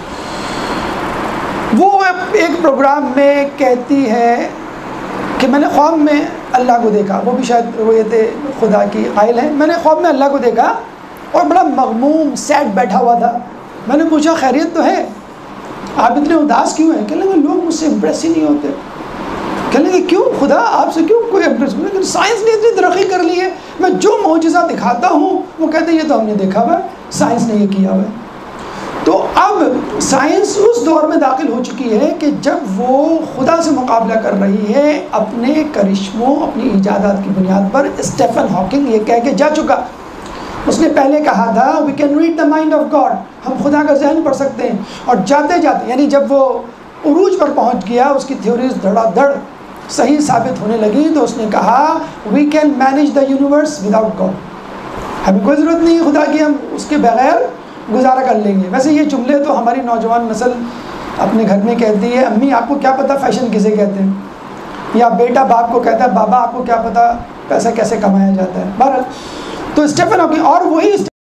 وہ ایک پروگرام میں کہتی ہے کہ میں نے خواب میں اللہ کو دیکھا, وہ بھی شاید رویت خدا کی قائل ہے. میں نے خواب میں اللہ کو دیکھا اور بڑا مغموم سیڈ بیٹھا ہوا تھا. میں نے پوچھا خیریت تو ہے, آپ اتنے اداس کیوں ہیں؟ کہنے لگے لوگ مجھ سے امپریس ہی نہیں ہوتے. کہنے لگے کیوں خدا آپ سے کیوں کوئی امپریس؟ لیکن سائنس نے اتنی ترقی کر لی ہے, میں جو معجزہ دکھاتا ہوں وہ کہتے ہیں یہ تو ہم نے دیکھا ہوا ہے, سائنس نے یہ کیا ہوا ہے. تو اب سائنس اس دور میں داخل ہو چکی ہے کہ جب وہ خدا سے مقابلہ کر رہی ہے اپنے کرشموں, اپنی ایجادات کی بنیاد پر. اسٹیفن ہاکنگ یہ کہہ کے جا چکا, اس نے پہلے کہا تھا we can read the mind of God, ہم خدا کا ذہن پڑھ سکتے ہیں. اور جاتے جاتے یعنی جب وہ عروج پر پہنچ گیا, اس کی تھیوریز دھڑا دھڑ صحیح ثابت ہونے لگی, تو اس نے کہا we can manage the universe without God, ہمیں کوئی ضرورت نہیں خدا کی, ہم اس کے بغیر گزارا کر لیں گے. ویسے یہ جملے تو ہماری نوجوان نسل اپنے گھر میں کہتی ہے, امی آپ کو کیا پتہ فیشن کسے کہتے ہیں, یا بیٹا باپ کو کہتا ہے بابا آپ کو کیا پتہ پیسہ کیسے کمایا جاتا ہے. بہرحال تو اسٹیفن ہاکنگ, اور وہی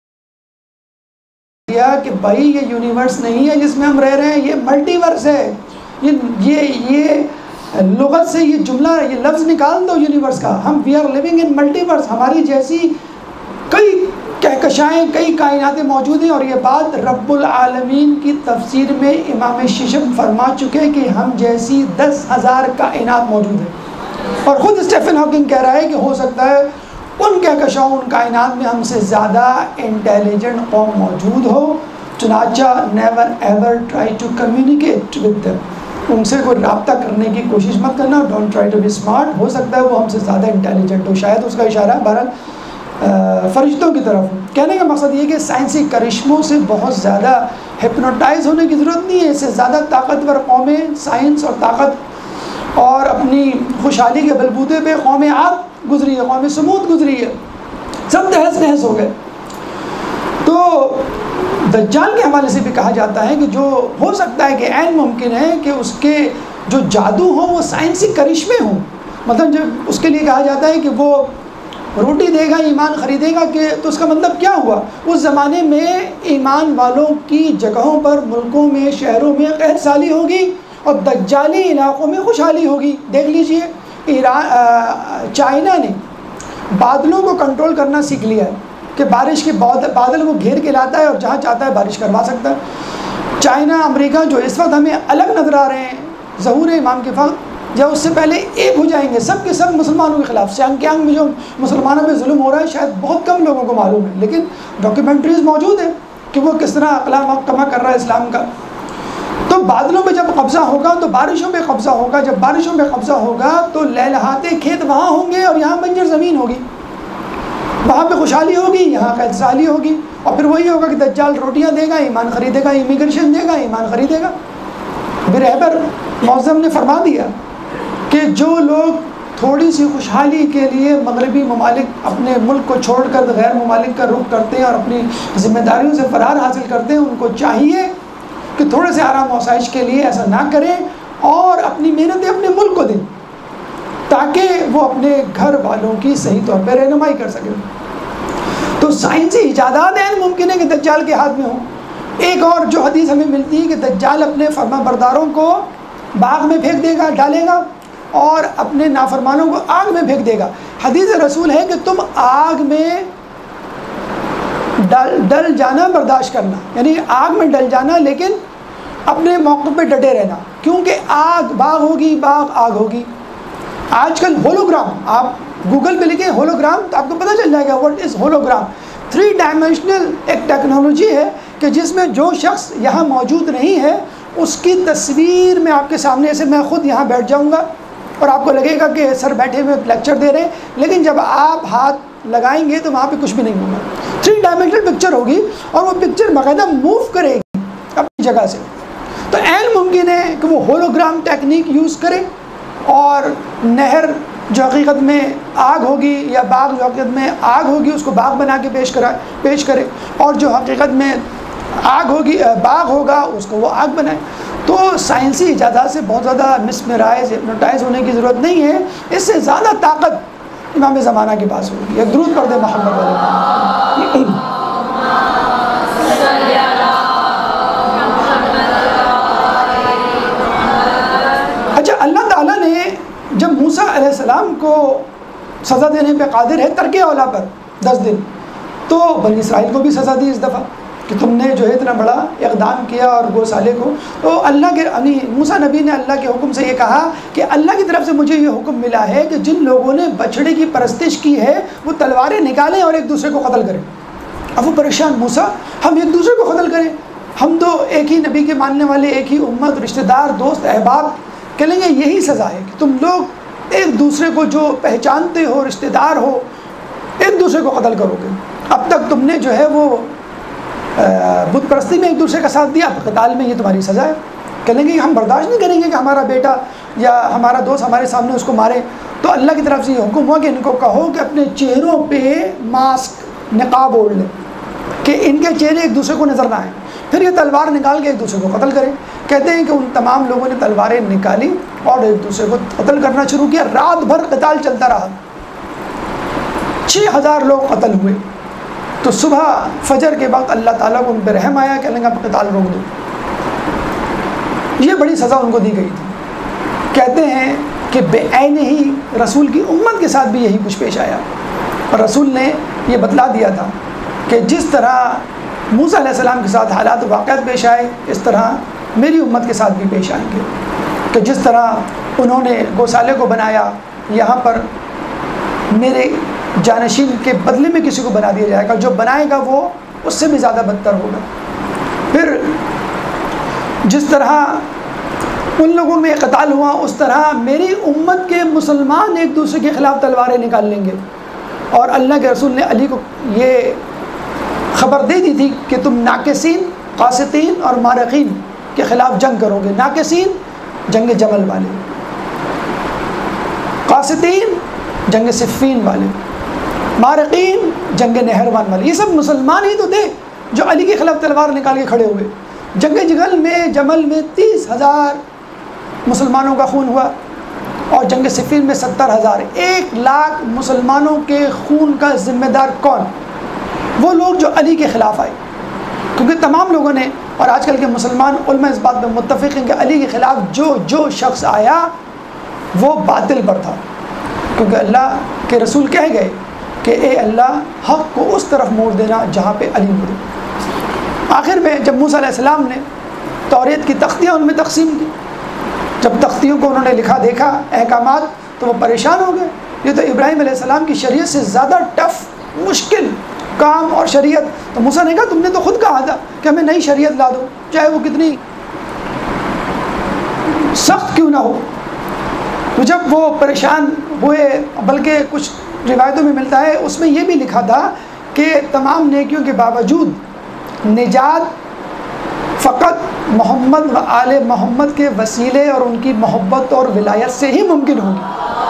کہ بھائی یہ یونیورس نہیں ہے جس میں ہم رہ رہے ہیں, یہ ملٹی ورس ہے, یہ یہ یہ لغت سے یہ جملہ یہ لفظ نکال دو یونیورس کا، ہم we are living in multiverse, ہماری جیسی کئی کہکشائیں کئی کائناتیں موجود ہیں، اور یہ بات رب العالمین کی تفسیر میں امام ششم فرما چکے کہ ہم جیسی دس ہزار کائنات موجود ہیں، اور خود اسٹیفن ہاکنگ کہہ رہا ہے کہ ہو سکتا ہے ان کہکشاؤں ان کائنات میں ہم سے زیادہ انٹیلیجنٹ قوم موجود ہو، چنانچہ never ever try to communicate with them, ان سے کوئی رابطہ کرنے کی کوشش مت کرنا، don't try to be smart, ہو سکتا ہے وہ ہم سے زیادہ انٹیلیجنٹ ہو، شاید اس کا اشارہ بہرحال فرشتوں کی طرف ہو۔ کہنے کا مقصد یہ کہ سائنسی کرشموں سے بہت زیادہ ہپنوٹائز ہونے کی ضرورت نہیں ہے، اس سے زیادہ طاقتور قومیں سائنس اور طاقت اور اپنی خوشحالی کے بلبوتے پہ قوم عاد گزری ہے، قوم سمود گزری ہے، سب تہس نہس ہو گئے۔ تو دجال کے حوالے سے بھی کہا جاتا ہے کہ جو ہو سکتا ہے کہ عین ممکن ہے کہ اس کے جو جادو ہوں وہ سائنسی کرشمے ہوں، مطلب جب اس کے لیے کہا جاتا ہے کہ وہ روٹی دے گا ایمان خریدے گا، کہ تو اس کا مطلب کیا ہوا؟ اس زمانے میں ایمان والوں کی جگہوں پر ملکوں میں شہروں میں قحط سالی ہوگی اور دجالی علاقوں میں خوشحالی ہوگی۔ دیکھ لیجئے ایران چائنا نے بادلوں کو کنٹرول کرنا سیکھ لیا ہے کہ بارش کے بادل وہ گھیر کے لاتا ہے اور جہاں چاہتا ہے بارش کروا سکتا ہے۔ چائنا امریکہ جو اس وقت ہمیں الگ نظر آ رہے ہیں ظہور امام کے وقت، جب اس سے پہلے ایک ہو جائیں گے سب کے سب مسلمانوں کے خلاف۔ سیانگ کیانگ میں جو مسلمانوں پہ ظلم ہو رہا ہے شاید بہت کم لوگوں کو معلوم ہے، لیکن ڈاکیومنٹریز موجود ہیں کہ وہ کس طرح اقلام کما کر رہا ہے اسلام کا۔ تو بادلوں پہ جب قبضہ ہوگا تو بارشوں پہ قبضہ ہوگا، جب بارشوں پہ قبضہ ہوگا تو لہلہاتے کھیت وہاں ہوں گے اور یہاں بنجر زمین ہوگی، وہاں پہ خوشحالی ہوگی یہاں قحط سالی ہوگی، اور پھر وہی ہوگا کہ دجال روٹیاں دے گا ایمان خریدے گا، امیگریشن دے گا ایمان خریدے گا۔ برہبر معظم نے فرما دیا کہ جو لوگ تھوڑی سی خوشحالی کے لیے مغربی ممالک اپنے ملک کو چھوڑ کر غیر ممالک کا رخ کرتے ہیں اور اپنی ذمہ داریوں سے فرار حاصل کرتے ہیں، ان کو چاہیے کہ تھوڑے سے آرام و آسائش کے لیے ایسا نہ کریں اور اپنی محنتیں اپنے ملک کو دیں تاکہ وہ اپنے گھر والوں کی صحیح طور پہ رہنمائی کر سکیں۔ تو سائنسی ایجادات عین ممکن ہے کہ دجال کے ہاتھ میں ہوں۔ ایک اور جو حدیث ہمیں ملتی ہے کہ دجال اپنے فرما برداروں کو باغ میں پھینک دے گا، ڈالے گا، اور اپنے نافرمانوں کو آگ میں پھینک دے گا۔ حدیث رسول ہے کہ تم آگ میں ڈل ڈل جانا برداشت کرنا، یعنی آگ میں ڈل جانا لیکن اپنے موقع پہ ڈٹے رہنا، کیونکہ آگ باغ ہوگی، باغ آگ ہوگی۔ آج کل ہولوگرام آپ گوگل پہ لکھیں ہولوگرام تو آپ کو پتہ چل جائے گا what is hologram. Three dimensional ایک ٹیکنالوجی ہے کہ جس میں جو شخص یہاں موجود نہیں ہے اس کی تصویر میں آپ کے سامنے، سے میں خود یہاں بیٹھ جاؤں گا اور آپ کو لگے گا کہ سر بیٹھے ہوئے لیکچر دے رہے ہیں، لیکن جب آپ ہاتھ لگائیں گے تو وہاں پہ کچھ بھی نہیں ہوگا۔ تھری ڈائمینشنل پکچر ہوگی اور وہ پکچر باقاعدہ موو کرے گی اپنی جگہ سے۔ تو عین ممکن ہے کہ وہ ہولوگرام ٹیکنیک یوز کرے اور نہر جو حقیقت میں آگ ہوگی یا باغ جو حقیقت میں آگ ہوگی اس کو باغ بنا کے پیش کرا پیش کرے، اور جو حقیقت میں آگ ہوگی باغ ہوگا اس کو وہ آگ بنائے۔ تو سائنسی ایجادات سے بہت زیادہ مسمرائز ہپنوٹائز ہونے کی ضرورت نہیں ہے، اس سے زیادہ طاقت امام زمانہ کے پاس ہوگی۔ ایک درود پڑھ دے محمد علیہ۔ اچھا، اللہ تعالیٰ نے جب موسیٰ علیہ السلام کو سزا دینے پہ قادر ہے ترک اولا پر دس دن، تو بنی اسرائیل کو بھی سزا دی اس دفعہ کہ تم نے جو ہے اتنا بڑا اقدام کیا اور گو سالے کو۔ تو اللہ کے یعنی موسیٰ نبی نے اللہ کے حکم سے یہ کہا کہ اللہ کی طرف سے مجھے یہ حکم ملا ہے کہ جن لوگوں نے بچھڑے کی پرستش کی ہے وہ تلواریں نکالیں اور ایک دوسرے کو قتل کریں۔ اب وہ پریشان، موسیٰ ہم ایک دوسرے کو قتل کریں؟ ہم تو ایک ہی نبی کے ماننے والے، ایک ہی امت، رشتہ دار، دوست، احباب، کہیں گے یہی سزا ہے کہ تم لوگ ایک دوسرے کو جو پہچانتے ہو، رشتہ دار ہو، ایک دوسرے کو قتل کرو گے۔ اب تک تم نے جو ہے وہ بت پرستی میں ایک دوسرے کا ساتھ دیا، قتال میں یہ تمہاری سزا ہے۔ کہیں گے ہم برداشت نہیں کریں گے کہ ہمارا بیٹا یا ہمارا دوست ہمارے سامنے اس کو مارے۔ تو اللہ کی طرف سے یہ حکم ہوا کہ ان کو کہو کہ اپنے چہروں پہ ماسک، نقاب اوڑھ لیں کہ ان کے چہرے ایک دوسرے کو نظر نہ آئیں، پھر یہ تلوار نکال کے ایک دوسرے کو قتل کریں۔ کہتے ہیں کہ ان تمام لوگوں نے تلواریں نکالی اور ایک دوسرے کو قتل کرنا شروع کیا۔ رات بھر قتال چلتا رہا، چھ ہزار لوگ قتل ہوئے۔ تو صبح فجر کے وقت اللہ تعالیٰ کو ان پہ رحم آیا کہ اللہ کا قتال روک دو۔ یہ بڑی سزا ان کو دی گئی تھی۔ کہتے ہیں کہ بے عین ہی رسول کی امت کے ساتھ بھی یہی کچھ پیش آیا، اور رسول نے یہ بتلا دیا تھا کہ جس طرح موسیٰ علیہ السلام کے ساتھ حالات و واقعات پیش آئے، اس طرح میری امت کے ساتھ بھی پیش آئیں گے، کہ جس طرح انہوں نے گوسالے کو بنایا، یہاں پر میرے جانشین کے بدلے میں کسی کو بنا دیا جائے گا، جو بنائے گا وہ اس سے بھی زیادہ بدتر ہوگا۔ پھر جس طرح ان لوگوں میں قتال ہوا، اس طرح میری امت کے مسلمان ایک دوسرے کے خلاف تلواریں نکال لیں گے، اور اللہ کے رسول نے علی کو یہ خبر دے دی تھی کہ تم ناقصین، قاسطین اور مارقین کے خلاف جنگ کرو گے۔ ناقصین جنگ جمل والے، قاسطین جنگ صفین والے، مارقین جنگ نہروان والے، یہ سب مسلمان ہی تو تھے جو علی کے خلاف تلوار نکال کے کھڑے ہوئے۔ جنگ جگل میں جمل میں تیس ہزار مسلمانوں کا خون ہوا، اور جنگ صفین میں ستر ہزار، ایک لاکھ مسلمانوں کے خون کا ذمہ دار کون؟ وہ لوگ جو علی کے خلاف آئے، کیونکہ تمام لوگوں نے، اور آج کل کے مسلمان علماء اس بات میں متفق ہیں کہ علی کے خلاف جو جو شخص آیا وہ باطل پر تھا، کیونکہ اللہ کے رسول کہہ گئے کہ اے اللہ حق کو اس طرف موڑ دینا جہاں پہ علی مڑے۔ آخر میں جب موسیٰ علیہ السلام نے توریت کی تختیاں ان میں تقسیم کی، جب تختیوں کو انہوں نے لکھا دیکھا احکامات، تو وہ پریشان ہو گئے۔ یہ تو ابراہیم علیہ السلام کی شریعت سے زیادہ ٹف، مشکل کام اور شریعت، تو موسیٰ نے کہا تم نے تو خود کہا تھا کہ ہمیں نئی شریعت لا دو، چاہے وہ کتنی سخت کیوں نہ ہو۔ تو جب وہ پریشان ہوئے، بلکہ کچھ روایتوں میں ملتا ہے اس میں یہ بھی لکھا تھا کہ تمام نیکیوں کے باوجود نجات فقط محمد و آل محمد کے وسیلے اور ان کی محبت اور ولایت سے ہی ممکن ہوگی۔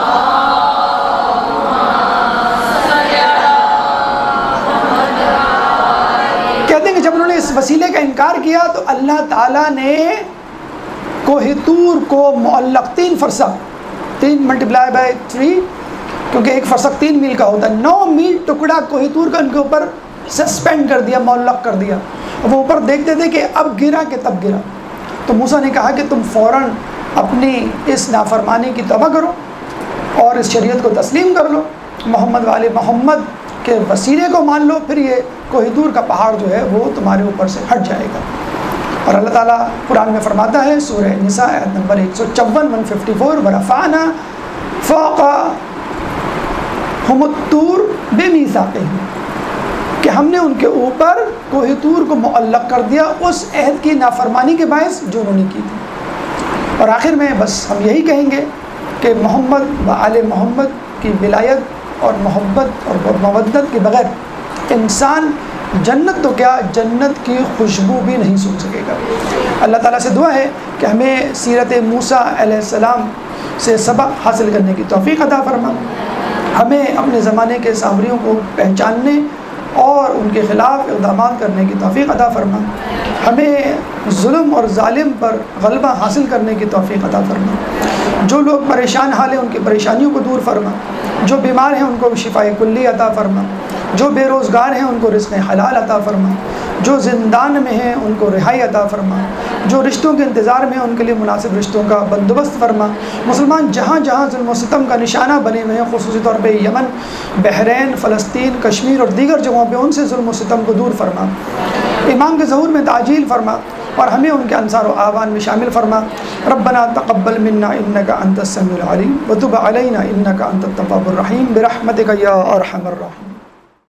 کہتے ہیں کہ جب انہوں نے اس وسیلے کا انکار کیا تو اللہ تعالیٰ نے کوہ طور کو معلق تین فرسخ، تین ملٹیپلائی بائی تھری، کیونکہ ایک فرسخ تین میل کا ہوتا ہے، نو میل ٹکڑا کوہ طور کا ان کے اوپر سسپینڈ کر دیا، معلق کر دیا۔ وہ اوپر دیکھتے تھے کہ اب گرا کہ تب گرا۔ تو موسیٰ نے کہا کہ تم فوراً اپنی اس نافرمانی کی توبہ کرو اور اس شریعت کو تسلیم کر لو، محمد والے محمد کے وسیلے کو مان لو، پھر یہ کوہ طور کا پہاڑ جو ہے وہ تمہارے اوپر سے ہٹ جائے گا۔ اور اللہ تعالیٰ قرآن میں فرماتا ہے سورہ نساء آیت نمبر ایک سو چون ون ففٹی فور وَرَفَعْنَا فَوْقَهُمُ الطُّورَ بِمِيثَاقِهِمْ، کہ ہم نے ان کے اوپر کوہ طور کو معلق کر دیا اس عہد کی نافرمانی کے باعث جو انہوں نے کی تھی۔ اور آخر میں بس ہم یہی کہیں گے کہ محمد و آل محمد کی ولایت اور محبت اور مودت کے بغیر انسان جنت تو کیا جنت کی خوشبو بھی نہیں سن سکے گا۔ اللہ تعالیٰ سے دعا ہے کہ ہمیں سیرت موسیٰ علیہ السلام سے سبق حاصل کرنے کی توفیق عطا فرما، ہمیں اپنے زمانے کے سامریوں کو پہچاننے اور ان کے خلاف اقدامات کرنے کی توفیق عطا فرما، ہمیں ظلم اور ظالم پر غلبہ حاصل کرنے کی توفیق عطا فرما، جو لوگ پریشان حال ہیں ان کی پریشانیوں کو دور فرما، جو بیمار ہیں ان کو شفائے کلی عطا فرما، جو بے روزگار ہیں ان کو رزق حلال عطا فرما، جو زندان میں ہیں ان کو رہائی عطا فرما، جو رشتوں کے انتظار میں ہیں ان کے لیے مناسب رشتوں کا بندوبست فرما۔ مسلمان جہاں جہاں ظلم و ستم کا نشانہ بنے ہوئے ہیں، خصوصی طور پہ یمن، بحرین، فلسطین، کشمیر اور دیگر جگہوں پہ ان سے ظلم و ستم کو دور فرما، ایمان کے ظہور میں تعجیل فرما، اور ہمیں ان کے انصار و اعوان میں شامل فرما۔ ربنا تقبل منا انک انت السمیع العلیم وتب علینا انک انت التواب الرحیم برحمتک یا ارحم الراحمین۔